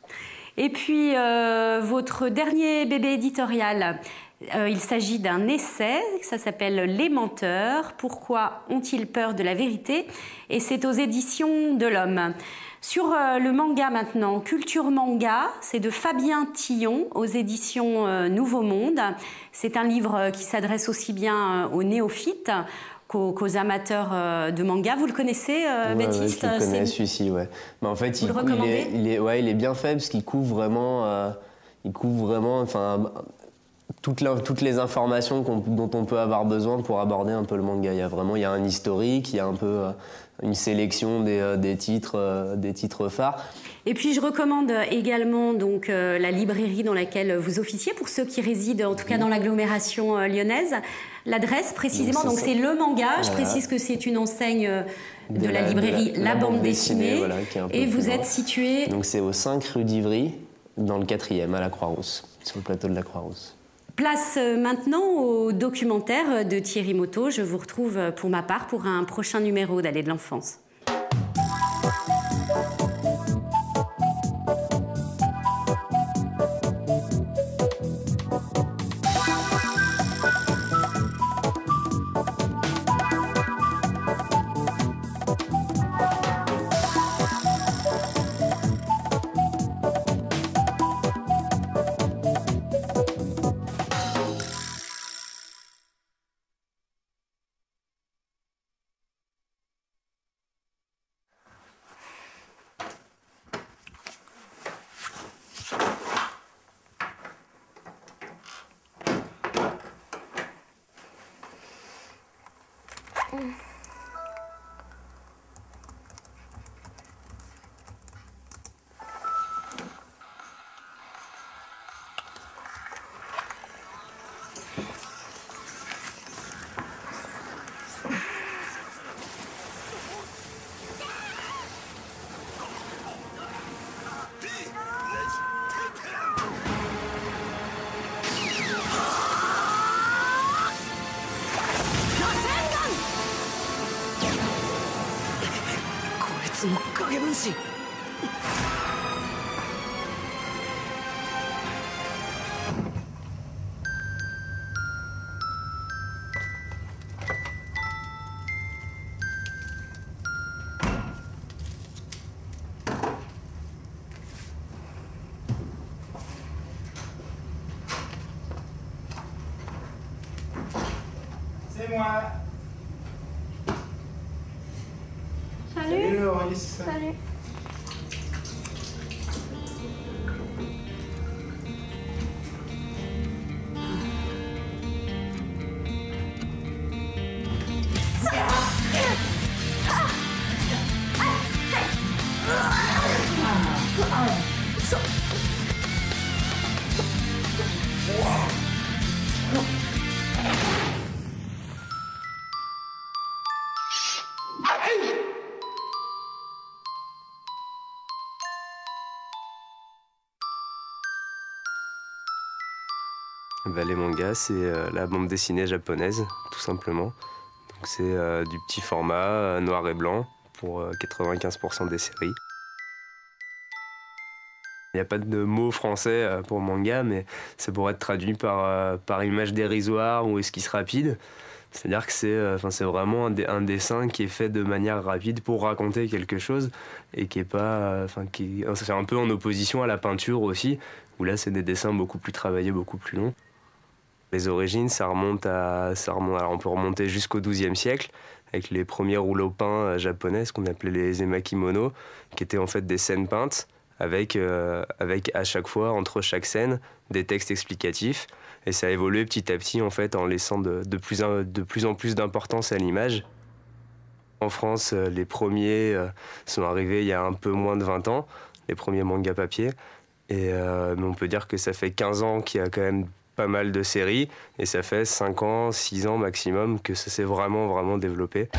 Et puis, euh, votre dernier bébé éditorial, euh, il s'agit d'un essai, ça s'appelle « Les menteurs, pourquoi ont-ils peur de la vérité ?» et c'est aux éditions de l'Homme. Sur euh, le manga maintenant, Culture Manga, c'est de Fabien Tillon aux éditions euh, Nouveau Monde. C'est un livre qui s'adresse aussi bien euh, aux néophytes qu'aux, qu'aux amateurs euh, de manga. Vous le connaissez, euh, ouais, Baptiste ? Ouais, je le connais, c'est... celui-ci, ouais. Mais en fait, Vous il, le recommandez ? il, est, il, est, ouais, il est bien fait parce qu'il couvre vraiment, euh, il couvre vraiment, enfin, toutes, la, toutes les informations qu'on, dont on peut avoir besoin pour aborder un peu le manga. Il y a vraiment, il y a un historique, il y a un peu euh, une sélection des, euh, des titres, euh, des titres phares. Et puis je recommande également donc euh, la librairie dans laquelle vous officiez pour ceux qui résident en tout cas dans l'agglomération euh, lyonnaise. L'adresse précisément, donc c'est, donc, c'est Le Manga. Voilà. Je précise que c'est une enseigne euh, de, de la, la librairie La, la, la Bande, bande Dessinée. dessinée voilà, qui est un peu et vous êtes situé. Donc c'est au cinq rue d'Ivry, dans le quatrième à la Croix-Rousse, sur le plateau de la Croix-Rousse. Place maintenant au documentaire de Thierry Moto. Je vous retrouve pour ma part pour un prochain numéro d'Allée de l'Enfance. C'est moi. Salut. Salut Loris. Salut. Bah, les mangas, c'est euh, la bande dessinée japonaise, tout simplement. Donc c'est euh, du petit format, euh, noir et blanc, pour euh, quatre-vingt-quinze pour cent des séries. Il n'y a pas de mot français euh, pour manga, mais ça pourrait être traduit par, euh, par image dérisoire ou esquisse rapide. C'est-à-dire que c'est euh, vraiment un, un dessin qui est fait de manière rapide pour raconter quelque chose et qui est pas, enfin, qui, c'est un peu en opposition à la peinture aussi, où là c'est des dessins beaucoup plus travaillés, beaucoup plus longs. Les origines, ça remonte à, ça remonte, alors on peut remonter jusqu'au douzième siècle, avec les premiers rouleaux peints japonais, ce qu'on appelait les emakimono, qui étaient en fait des scènes peintes, avec, euh, avec à chaque fois, entre chaque scène, des textes explicatifs. Et ça a évolué petit à petit, en fait, en laissant de, de, plus, en, de plus en plus d'importance à l'image. En France, les premiers euh, sont arrivés il y a un peu moins de vingt ans, les premiers mangas papier. Et, euh, mais on peut dire que ça fait quinze ans qu'il y a quand même pas mal de séries, et ça fait cinq ans, six ans maximum que ça s'est vraiment, vraiment développé.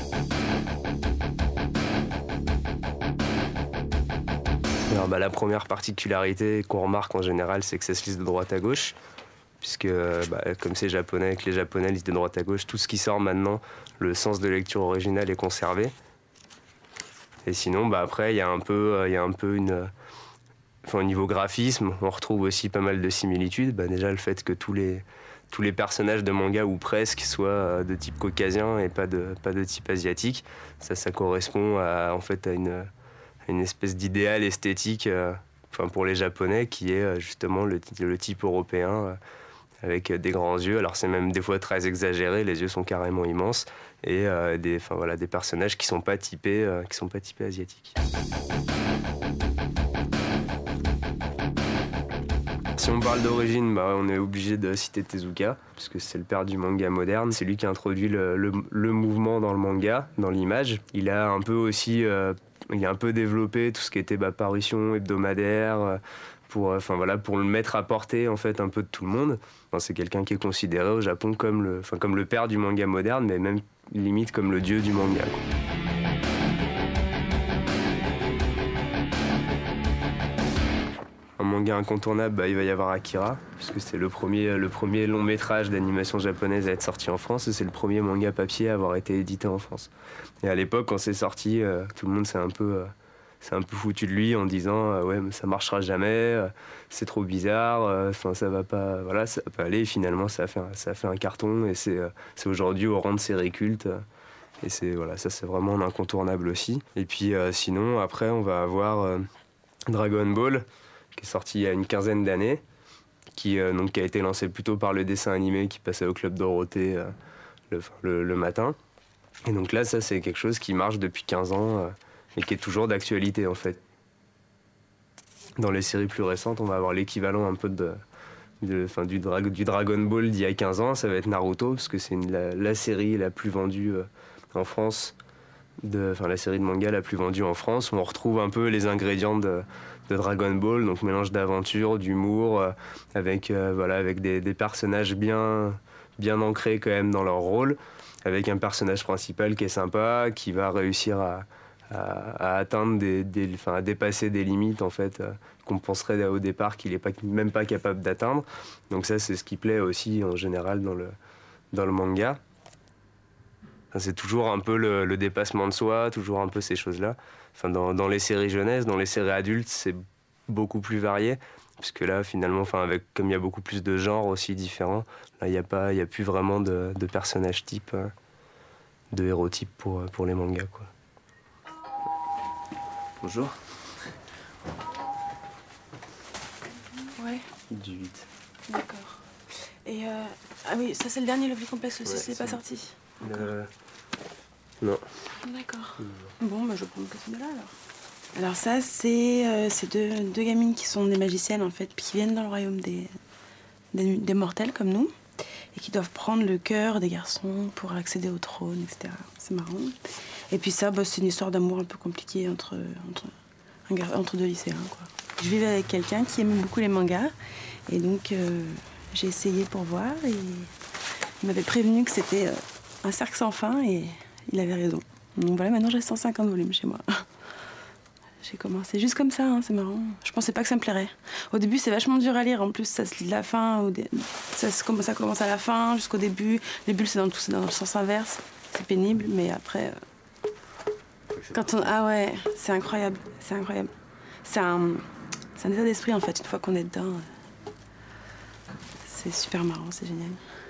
Alors, bah, la première particularité qu'on remarque en général, c'est que ça se lise de droite à gauche, puisque bah, comme c'est japonais, que les japonais lisent de droite à gauche, tout ce qui sort maintenant, le sens de lecture originale est conservé. Et sinon, bah, après, il y a un peu, il y a un peu une... Enfin, au niveau graphisme, on retrouve aussi pas mal de similitudes. Bah, déjà, le fait que tous les, tous les personnages de manga, ou presque, soient de type caucasien et pas de, pas de type asiatique. Ça, ça correspond à, en fait, à, une, à une espèce d'idéal esthétique euh, enfin, pour les Japonais, qui est justement le, le type européen, euh, avec des grands yeux. Alors, c'est même des fois très exagéré, les yeux sont carrément immenses, et euh, des, enfin, voilà, des personnages qui ne sont pas typés, euh, qui sont pas typés asiatiques. Si on parle d'origine, bah, on est obligé de citer Tezuka, puisque c'est le père du manga moderne. C'est lui qui a introduit le, le, le mouvement dans le manga, dans l'image. Il a un peu aussi, euh, il a un peu développé tout ce qui était bah, parution hebdomadaire, euh, pour, euh, enfin, voilà, pour le mettre à portée en fait, un peu de tout le monde. Enfin, c'est quelqu'un qui est considéré au Japon comme le, enfin, comme le père du manga moderne, mais même limite comme le dieu du manga, quoi. Un manga incontournable, bah, il va y avoir Akira, puisque c'est le premier, le premier long métrage d'animation japonaise à être sorti en France, et c'est le premier manga papier à avoir été édité en France. Et à l'époque, quand c'est sorti, euh, tout le monde s'est un peu, euh, s'est un peu foutu de lui en disant euh, ouais, mais ça marchera jamais, euh, c'est trop bizarre, enfin euh, ça va pas, voilà, ça va pas aller. Et finalement, ça a fait, un, ça a fait un carton, et c'est, euh, c'est aujourd'hui au rang de série culte. Euh, et c'est voilà, ça c'est vraiment un incontournable aussi. Et puis euh, sinon, après, on va avoir euh, Dragon Ball, qui est sorti il y a une quinzaine d'années, qui, euh, donc, qui a été lancé plutôt par le dessin animé qui passait au Club Dorothée euh, le, le, le matin. Et donc là, ça, c'est quelque chose qui marche depuis quinze ans euh, et qui est toujours d'actualité, en fait. Dans les séries plus récentes, on va avoir l'équivalent un peu de, de, enfin, du, dra du Dragon Ball d'il y a quinze ans. Ça va être Naruto, parce que c'est la, la série la plus vendue euh, en France, de, enfin la série de manga la plus vendue en France, où on retrouve un peu les ingrédients de, de Dragon Ball, donc mélange d'aventure, d'humour, euh, avec, euh, voilà, avec des, des personnages bien, bien ancrés quand même dans leur rôle, avec un personnage principal qui est sympa, qui va réussir à, à, à atteindre des, des, enfin, à dépasser des limites en fait, euh, qu'on penserait au départ qu'il n'est pas, même pas capable d'atteindre. Donc ça, c'est ce qui plaît aussi en général dans le, dans le manga. C'est toujours un peu le, le dépassement de soi, toujours un peu ces choses-là. Enfin, dans, dans les séries jeunesse, dans les séries adultes, c'est beaucoup plus varié. Puisque là, finalement, enfin, avec, comme il y a beaucoup plus de genres aussi différents, là, il n'y a, pas, il y a plus vraiment de, de personnages types, euh, de héros types pour, pour les mangas, quoi. Bonjour. Ouais. Du huit. D'accord. Et euh... ah oui, ça c'est le dernier Lovely Complex aussi, Ouais, c'est pas sorti. Le... Non. D'accord. Bon, bah je vais prendre que celui-là alors. Alors ça, c'est euh, deux, deux gamines qui sont des magiciennes en fait, puis qui viennent dans le royaume des, des, des mortels comme nous, et qui doivent prendre le cœur des garçons pour accéder au trône, et cetera. C'est marrant. Et puis ça, bah, c'est une histoire d'amour un peu compliquée entre, entre, un, entre deux lycéens, quoi. Je vivais avec quelqu'un qui aimait beaucoup les mangas, et donc euh, j'ai essayé pour voir, et il m'avait prévenu que c'était euh, un cercle sans fin, et il avait raison. Donc voilà, maintenant j'ai cent cinquante volumes chez moi. J'ai commencé juste comme ça, hein, c'est marrant. Je pensais pas que ça me plairait. Au début, c'est vachement dur à lire. En plus, ça se lit de la fin, au dé... ça, se... ça commence à la fin jusqu'au début. Les bulles, c'est dans, tout... dans le sens inverse. C'est pénible, mais après... Euh... Quand on... Ah ouais, c'est incroyable. C'est incroyable. C'est un... un état d'esprit, en fait, une fois qu'on est dedans. C'est super marrant, c'est génial.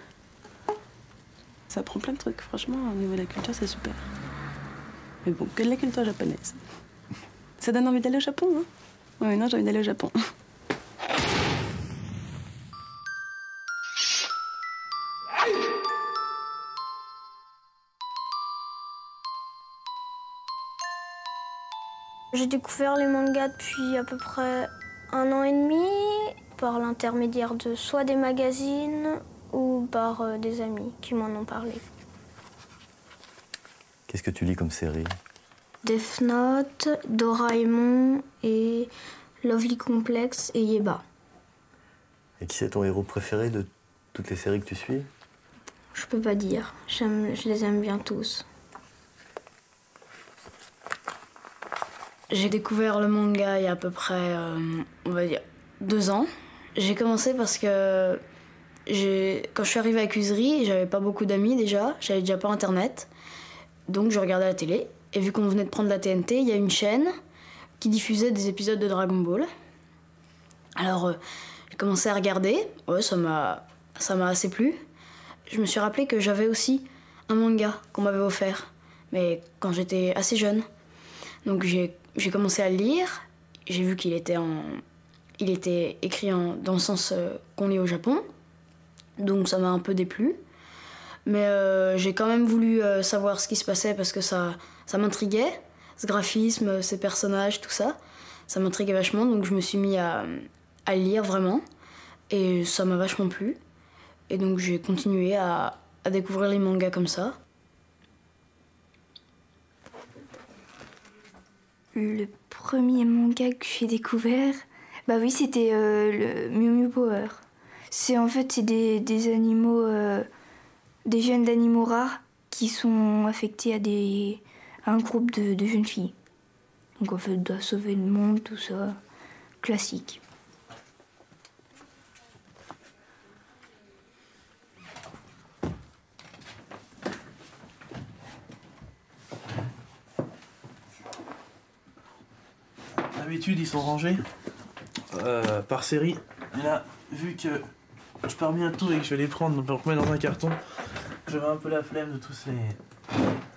Ça apprend plein de trucs, franchement, au niveau de la culture, c'est super. Mais bon, que de la culture japonaise. Ça donne envie d'aller au Japon, hein? Ouais, non, j'ai envie d'aller au Japon. J'ai découvert les mangas depuis à peu près un an et demi, par l'intermédiaire de soit des magazines ou par euh, des amis qui m'en ont parlé. Qu'est-ce que tu lis comme série? Death Note, Doraemon et Lovely Complex et Yeba. Et qui c'est ton héros préféré de toutes les séries que tu suis? Je peux pas dire, j'aime, je les aime bien tous. J'ai découvert le manga il y a à peu près, euh, on va dire, deux ans. J'ai commencé parce que quand je suis arrivée à Cuisery, j'avais pas beaucoup d'amis déjà, j'avais déjà pas internet, donc je regardais la télé. Et vu qu'on venait de prendre la T N T, il y a une chaîne qui diffusait des épisodes de Dragon Ball. Alors, euh, j'ai commencé à regarder. Ouais, ça m'a, ça m'a assez plu. Je me suis rappelé que j'avais aussi un manga qu'on m'avait offert, mais quand j'étais assez jeune. Donc j'ai, j'ai commencé à le lire. J'ai vu qu'il était en, il était écrit en, dans le sens euh, qu'on lit au Japon. Donc ça m'a un peu déplu. Mais euh, j'ai quand même voulu euh, savoir ce qui se passait parce que ça, ça m'intriguait, ce graphisme, ces personnages, tout ça. Ça m'intriguait vachement, donc je me suis mis à, à lire vraiment. Et ça m'a vachement plu. Et donc j'ai continué à, à découvrir les mangas comme ça. Le premier manga que j'ai découvert, bah oui, c'était euh, le Mew Mew Power. C'est en fait c'est des, des animaux... Euh, des jeunes d'animaux rares qui sont affectés à, des, à un groupe de, de jeunes filles. Donc en fait, doit sauver le monde, tout ça, classique. D'habitude, ils sont rangés euh, par série. Et là, vu que je pars bientôt et que je vais les prendre, donc je les remets dans un carton, j'avais un peu la flemme de tous les...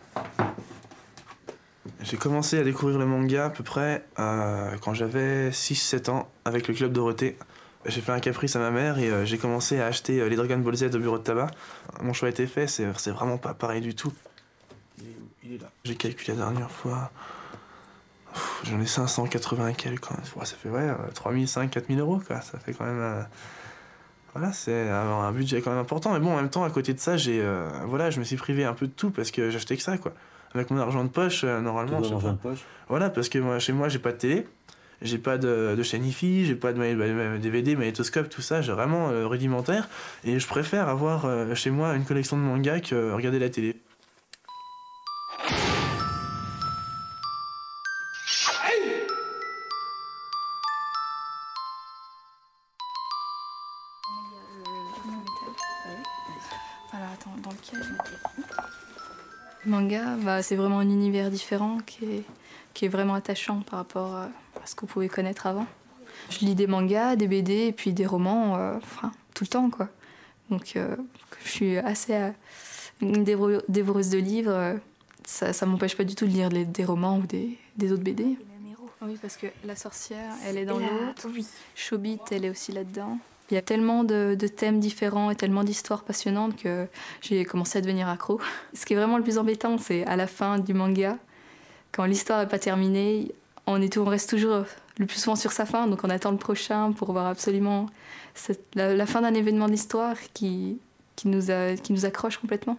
J'ai commencé à découvrir le manga à peu près euh, quand j'avais six sept ans avec le Club Dorothée. J'ai fait un caprice à ma mère et euh, j'ai commencé à acheter euh, les Dragon Ball Z au bureau de tabac. Mon choix a été fait, c'est vraiment pas pareil du tout. Il est, il est là. J'ai calculé la dernière fois. J'en ai cinq cent quatre-vingts quelques. Ça fait ouais, trois mille cinq cents, quatre mille euros quoi. Ça fait quand même... Euh... Voilà, c'est avoir un budget quand même important. Mais bon, en même temps, à côté de ça, j'ai, euh, voilà, je me suis privé un peu de tout parce que j'achetais que ça, quoi. Avec mon argent de poche, euh, normalement. Ton argent de poche. Voilà, parce que moi, chez moi, j'ai pas de télé, j'ai pas de, de chaîne hi-fi, j'ai pas de D V D, magnétoscope, tout ça, j'ai vraiment euh, rudimentaire. Et je préfère avoir euh, chez moi une collection de mangas que euh, regarder la télé. Alors attends, dans lequel Le manga, bah, c'est vraiment un univers différent qui est, qui est vraiment attachant par rapport à ce qu'on pouvait connaître avant. Je lis des mangas, des B D et puis des romans, euh, enfin, tout le temps, quoi. Donc euh, je suis assez euh, une dévore- dévoreuse de livres. Euh, ça ne m'empêche pas du tout de lire des, des romans ou des, des autres B D. Oui, parce que la sorcière, elle est dans La- l'autre. oui. Chobit, elle est aussi là-dedans. Il y a tellement de, de thèmes différents et tellement d'histoires passionnantes que j'ai commencé à devenir accro. Ce qui est vraiment le plus embêtant, c'est à la fin du manga, quand l'histoire n'est pas terminée, on, est tout, on reste toujours le plus souvent sur sa fin, donc on attend le prochain pour voir absolument cette, la, la fin d'un événement de l'histoire qui, qui, nous a, qui nous accroche complètement.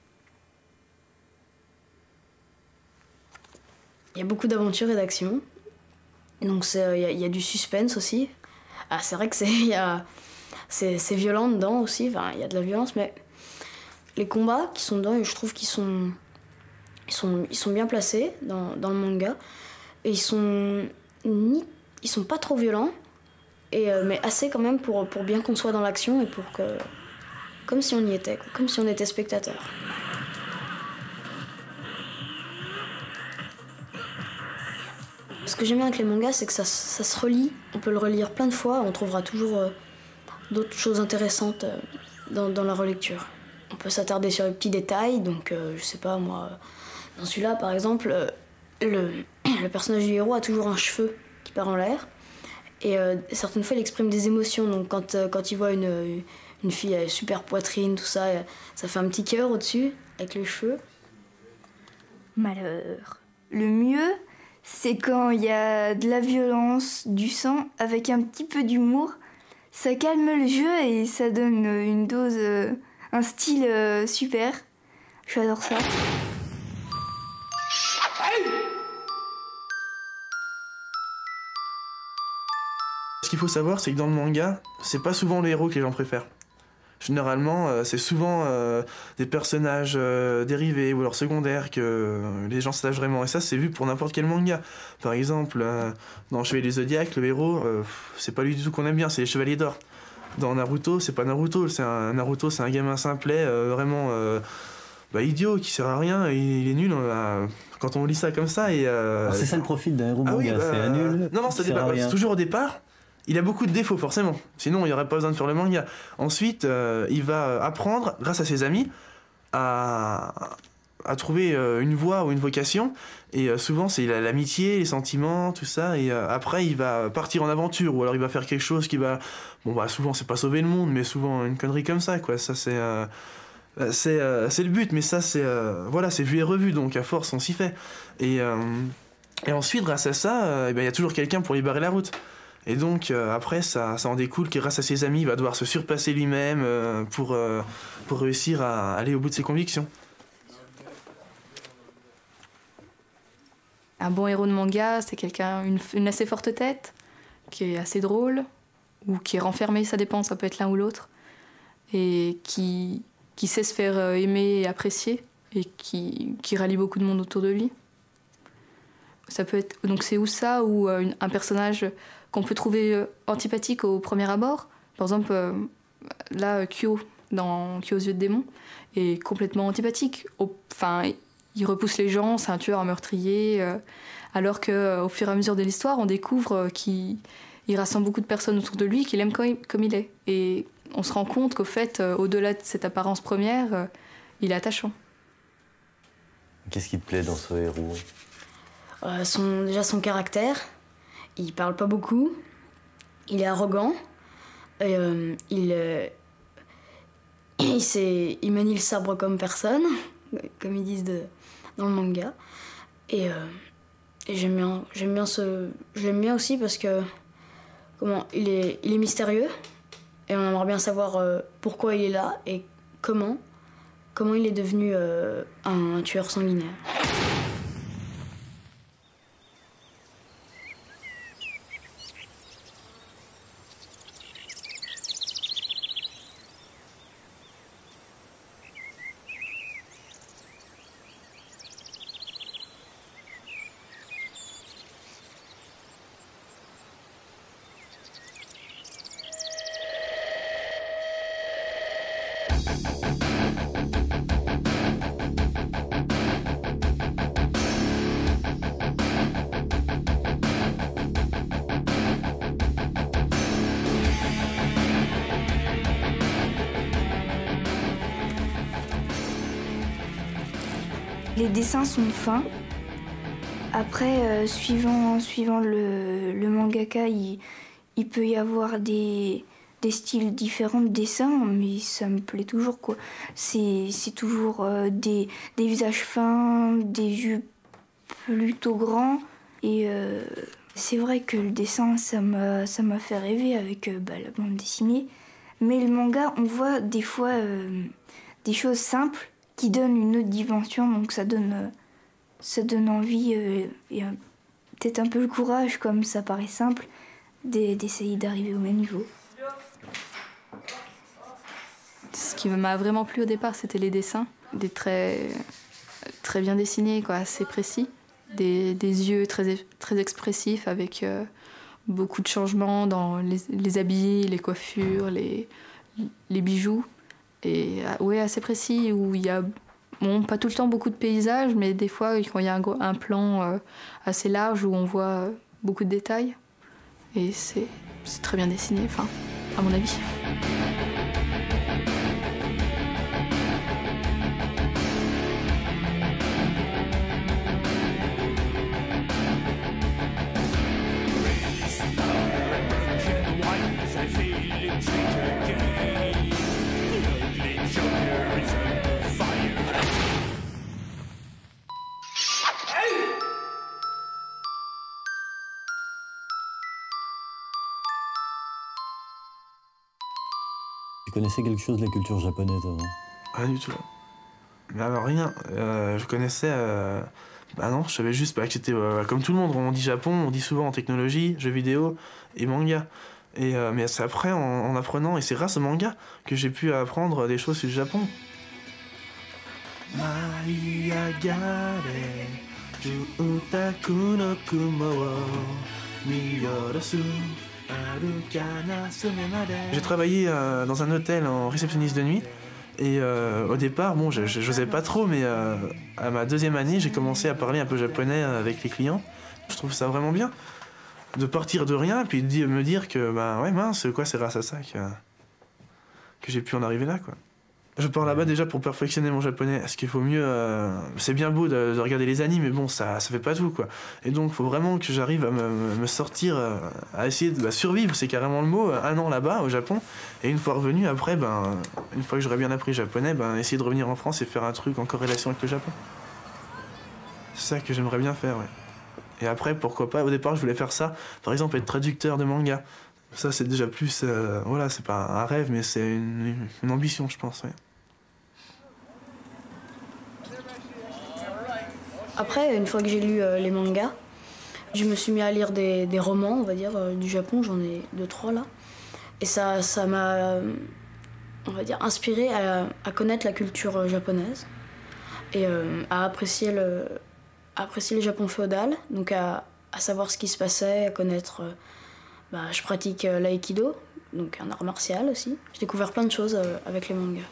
Il y a beaucoup d'aventures et d'action. Donc il y, y a du suspense aussi. Ah, c'est vrai que c'est y a, c'est, c'est violent dedans aussi, enfin, il y a de la violence, mais les combats qui sont dedans, je trouve qu'ils sont, ils sont, ils sont bien placés dans, dans le manga. Et ils sont, ni, ils sont pas trop violents, et, euh, mais assez quand même pour, pour bien qu'on soit dans l'action et pour que. Comme si on y était, quoi, comme si on était spectateur. Ce que j'aime bien avec les mangas, c'est que ça, ça se relit. On peut le relire plein de fois, on trouvera toujours euh, d'autres choses intéressantes euh, dans, dans la relecture. On peut s'attarder sur les petits détails, donc euh, je sais pas moi, dans celui-là par exemple, euh, le, le personnage du héros a toujours un cheveu qui part en l'air, et euh, certaines fois il exprime des émotions, donc quand, euh, quand il voit une, une fille à super poitrine, tout ça, euh, ça fait un petit cœur au-dessus, avec les cheveux. Malheur. Le mieux, c'est quand il y a de la violence, du sang, avec un petit peu d'humour. Ça calme le jeu et ça donne une dose, euh, un style euh, super. J'adore ça. Ce qu'il faut savoir, c'est que dans le manga, c'est pas souvent les héros que les gens préfèrent. Généralement, euh, c'est souvent euh, des personnages euh, dérivés ou alors secondaires que euh, les gens s'attachent vraiment. Et ça, c'est vu pour n'importe quel manga. Par exemple, euh, dans Chevalier du Zodiac, le héros, euh, c'est pas lui du tout qu'on aime bien, c'est les Chevaliers d'Or. Dans Naruto, c'est pas Naruto, c'est un, Naruto, c'est un gamin simplet, euh, vraiment euh, bah, idiot, qui sert à rien, et il est nul. On a, quand on lit ça comme ça, et euh, Alors, c'est ça le profil d'un héros ah manga, oui, bah, c'est un nul. Non, non, qui c'est sert à rien. toujours au départ. Il a beaucoup de défauts, forcément. Sinon, il n'y aurait pas besoin de faire le manga. Ensuite, euh, il va apprendre, grâce à ses amis, à, à trouver euh, une voie ou une vocation. Et euh, souvent, c'est l'amitié, les sentiments, tout ça. Et euh, après, il va partir en aventure. Ou alors, il va faire quelque chose qui va... Bon, bah, souvent, c'est pas sauver le monde, mais souvent une connerie comme ça, quoi. Ça, c'est... Euh, c'est euh, c'est le but, mais ça, c'est... Euh, voilà, c'est vu et revu. Donc, à force, on s'y fait. Et, euh, et ensuite, grâce à ça, euh, eh ben, il y a toujours quelqu'un pour lui barrer la route. Et donc euh, après, ça, ça en découle que grâce à ses amis, il va devoir se surpasser lui-même euh, pour, euh, pour réussir à aller au bout de ses convictions. Un bon héros de manga, c'est quelqu'un, une, une assez forte tête, qui est assez drôle, ou qui est renfermé, ça dépend, ça peut être l'un ou l'autre, et qui, qui sait se faire aimer et apprécier, et qui, qui rallie beaucoup de monde autour de lui. Ça peut être, donc c'est ou ça, ou euh, une, un personnage qu'on peut trouver euh, antipathique au premier abord. Par exemple, euh, là, Kyo, dans Kyo aux yeux de démon, est complètement antipathique. Au, enfin, il repousse les gens, c'est un tueur, un meurtrier, euh, alors qu'au euh, fur et à mesure de l'histoire, on découvre euh, qu'il il rassemble beaucoup de personnes autour de lui, qu'il aime comme il, comme il est. Et on se rend compte qu'au fait, euh, au-delà de cette apparence première, euh, il est attachant. Qu'est-ce qui te plaît dans ce héros ? Euh, son, déjà son caractère, il parle pas beaucoup, il est arrogant, et, euh, il, euh, il, sait, il manie le sabre comme personne, comme ils disent de, dans le manga, et, euh, et j'aime bien, j'aime bien ce, je l'aime bien aussi parce que comment, il est, il est mystérieux, Et on aimerait bien savoir euh, pourquoi il est là et comment, comment il est devenu euh, un tueur sanguinaire. Les dessins sont fins. Après, euh, suivant, suivant le, le mangaka, il, il peut y avoir des, des styles différents de dessin, mais ça me plaît toujours, quoi. C'est, c'est toujours euh, des, des visages fins, des yeux plutôt grands. Et euh, c'est vrai que le dessin, ça m'a, ça m'a fait rêver avec euh, bah, la bande dessinée. Mais le manga, on voit des fois euh, des choses simples qui donnent une autre dimension, donc ça donne, euh, ça donne envie euh, et euh, peut-être un peu le courage, comme ça paraît simple, d'essayer d'arriver au même niveau. Ce qui m'a vraiment plu au départ, c'était les dessins, des traits très bien dessinés, quoi, assez précis, des, des yeux très, très expressifs avec euh, beaucoup de changements dans les, les habits, les coiffures, les, les bijoux. Et ouais, assez précis, où il y a, bon, pas tout le temps beaucoup de paysages, mais des fois, quand il y a un, un plan euh, assez large où on voit euh, beaucoup de détails. Et c'est très bien dessiné, enfin, à mon avis. Tu connaissais quelque chose de la culture japonaise avant? Rien du tout. Mais alors rien. Euh, je connaissais... Euh... Bah non, je savais juste bah, que c'était euh, comme tout le monde. On dit Japon, on dit souvent en technologie, jeux vidéo et manga. Et, euh, mais c'est après, en, en apprenant, et c'est grâce au manga, que j'ai pu apprendre des choses sur le Japon. J'ai travaillé euh, dans un hôtel en réceptionniste de nuit. Et euh, au départ, bon, je n'osais pas trop, mais euh, à ma deuxième année, j'ai commencé à parler un peu japonais avec les clients. Je trouve ça vraiment bien de partir de rien et puis de me dire que, bah ouais, mince, quoi, c'est grâce à ça que, que j'ai pu en arriver là, quoi. Je pars là-bas déjà pour perfectionner mon japonais. Est-ce qu'il faut mieux... Euh, c'est bien beau de, de regarder les animes, mais bon, ça, ça fait pas tout, quoi. Et donc, il faut vraiment que j'arrive à me, me sortir, euh, à essayer de bah, survivre, c'est carrément le mot, un an là-bas, au Japon. Et une fois revenu, après, ben, une fois que j'aurais bien appris le japonais, ben, essayer de revenir en France et faire un truc en corrélation avec le Japon. C'est ça que j'aimerais bien faire, ouais. Et après, pourquoi pas, au départ, je voulais faire ça, par exemple, être traducteur de manga. Ça, c'est déjà plus... Euh, voilà, c'est pas un rêve, mais c'est une, une ambition, je pense, ouais. Après, une fois que j'ai lu euh, les mangas, je me suis mis à lire des, des romans, on va dire, euh, du Japon. J'en ai deux, trois, là. Et ça ça m'a, euh, on va dire, inspiré à, à connaître la culture euh, japonaise et euh, à apprécier le, à apprécier le Japon féodal, donc à, à savoir ce qui se passait, à connaître... Euh, bah, je pratique euh, l'aïkido, donc un art martial aussi. J'ai découvert plein de choses euh, avec les mangas.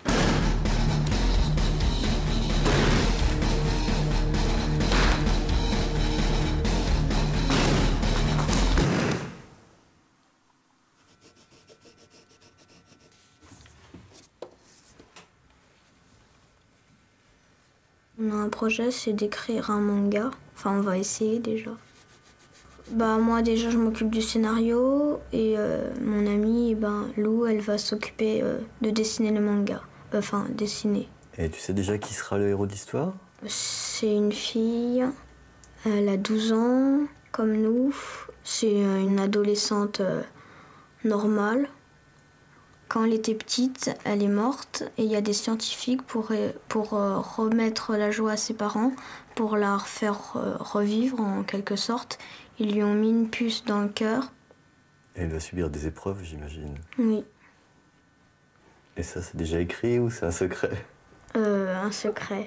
On a un projet, c'est d'écrire un manga. Enfin, on va essayer déjà. Bah moi déjà je m'occupe du scénario et euh, mon amie, ben, Lou, elle va s'occuper euh, de dessiner le manga. Enfin, dessiner. Et tu sais déjà qui sera le héros de l'histoire? C'est une fille, elle a douze ans, comme nous. C'est une adolescente euh, normale, quand elle était petite, elle est morte et il y a des scientifiques pour, pour euh, remettre la joie à ses parents, pour la faire euh, revivre en quelque sorte. Ils lui ont mis une puce dans le cœur. Et elle va subir des épreuves, j'imagine. Oui. Et ça, c'est déjà écrit ou c'est un secret? Euh, un secret.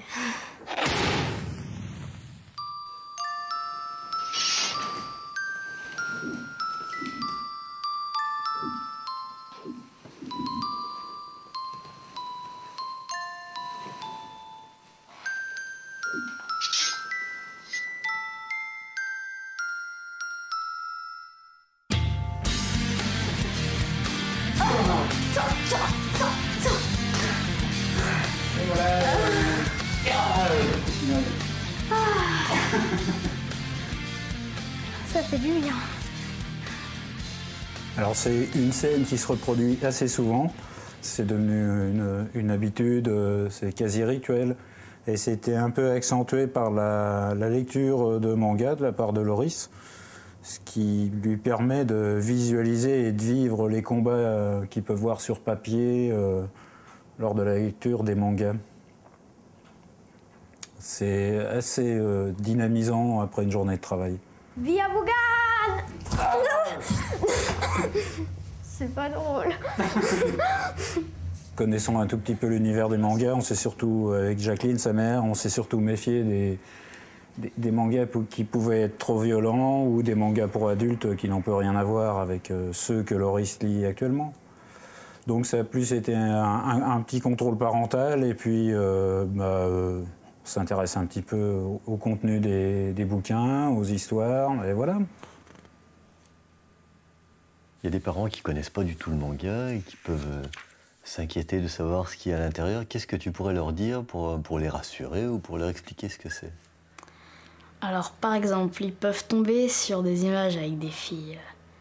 Ça fait du bien. Alors c'est une scène qui se reproduit assez souvent. C'est devenu une, une habitude, c'est quasi rituel. Et c'était un peu accentué par la, la lecture de manga de la part de Loris, ce qui lui permet de visualiser et de vivre les combats qu'il peut voir sur papier euh, lors de la lecture des mangas. C'est assez euh, dynamisant après une journée de travail. Via Bougan. C'est pas drôle. Connaissant un tout petit peu l'univers des mangas, on s'est surtout, avec Jacqueline, sa mère, on s'est surtout méfié des, des, des mangas qui pouvaient être trop violents ou des mangas pour adultes qui n'ont plus rien à voir avec euh, ceux que Loris lit actuellement. Donc ça a plus été un, un, un petit contrôle parental et puis euh, bah, euh, on s'intéresse un petit peu au, au contenu des, des bouquins, aux histoires, et voilà. Il y a des parents qui connaissent pas du tout le manga et qui peuvent euh, s'inquiéter de savoir ce qu'il y a à l'intérieur. Qu'est-ce que tu pourrais leur dire pour, pour les rassurer ou pour leur expliquer ce que c'est? Alors, par exemple, ils peuvent tomber sur des images avec des filles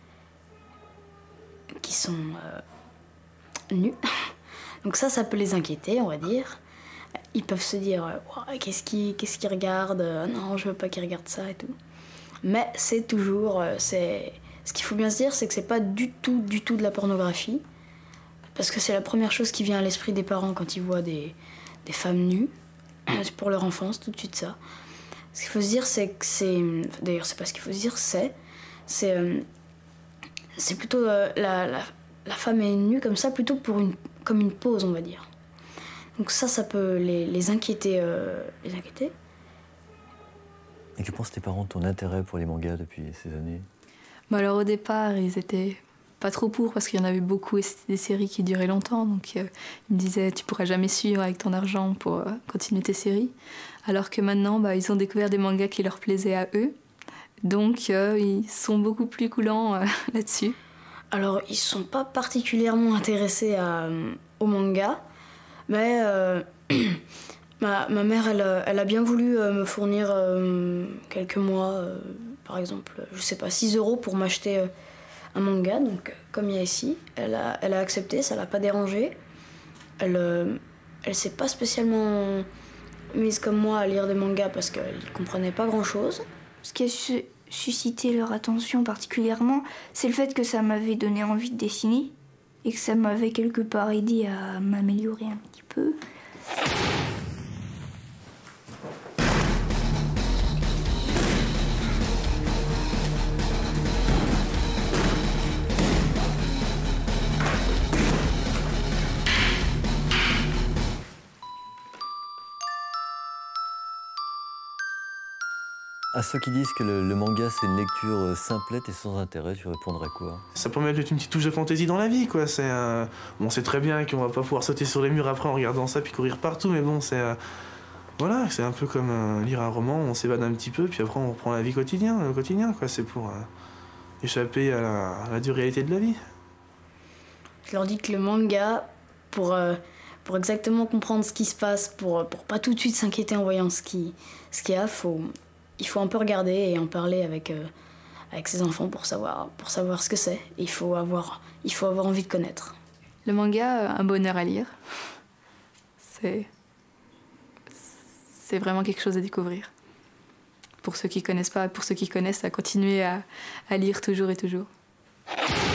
euh, qui sont euh, nues. Donc ça, ça peut les inquiéter, on va dire. Ils peuvent se dire euh, « Qu'est-ce qu'ils qu'est-ce qu'ils regardent euh, Non, je veux pas qu'ils regardent ça et tout. » Mais c'est toujours... Euh, c'est... Ce qu'il faut bien se dire, c'est que c'est pas du tout, du tout de la pornographie. Parce que c'est la première chose qui vient à l'esprit des parents quand ils voient des, des femmes nues. C'est pour leur enfance, tout de suite ça. Ce qu'il faut se dire, c'est que c'est... D'ailleurs, c'est pas ce qu'il faut se dire, c'est... C'est, euh, c'est plutôt... Euh, la, la, la femme est nue comme ça, plutôt pour une, comme une pose, on va dire. Donc ça, ça peut les, les inquiéter. Euh, les inquiéter. Et que pensent tes parents de ton intérêt pour les mangas depuis ces années? Bah alors au départ, ils étaient pas trop pour parce qu'il y en avait beaucoup et c'était des séries qui duraient longtemps. Donc euh, ils me disaient tu pourras jamais suivre avec ton argent pour euh, continuer tes séries. Alors que maintenant, bah, ils ont découvert des mangas qui leur plaisaient à eux. Donc euh, ils sont beaucoup plus coulants euh, là-dessus. Alors ils sont pas particulièrement intéressés à, au manga, mais euh, ma, ma mère elle, elle a bien voulu euh, me fournir euh, quelques mois. Euh, Par exemple, je sais pas, six euros pour m'acheter un manga, donc comme il y a ici. Elle a, elle a accepté, ça l'a pas dérangé. Elle, euh, elle s'est pas spécialement mise comme moi à lire des mangas parce qu'elle comprenait pas grand-chose. Ce qui a su suscité leur attention particulièrement, c'est le fait que ça m'avait donné envie de dessiner et que ça m'avait quelque part aidé à m'améliorer un petit peu. À ceux qui disent que le, le manga c'est une lecture simplette et sans intérêt, tu répondrais quoi? Ça permet de mettre une petite touche de fantaisie dans la vie, quoi. C'est un... Bon, on sait très bien qu'on va pas pouvoir sauter sur les murs après en regardant ça puis courir partout, mais bon, c'est un... Voilà, c'est un peu comme euh, lire un roman, on s'évade un petit peu, puis après on reprend la vie quotidienne, le quotidien, quoi. C'est pour euh, échapper à la, à la dure réalité de la vie. Je leur dis que le manga, pour, euh, pour exactement comprendre ce qui se passe, pour, pour pas tout de suite s'inquiéter en voyant ce qui, ce qu'il y a, faut... Il faut un peu regarder et en parler avec, euh, avec ses enfants pour savoir, pour savoir ce que c'est. Il faut avoir, il faut avoir envie de connaître. Le manga, un bonheur à lire. C'est, c'est vraiment quelque chose à découvrir. Pour ceux qui connaissent pas, pour ceux qui connaissent, à continuer à, à lire toujours et toujours.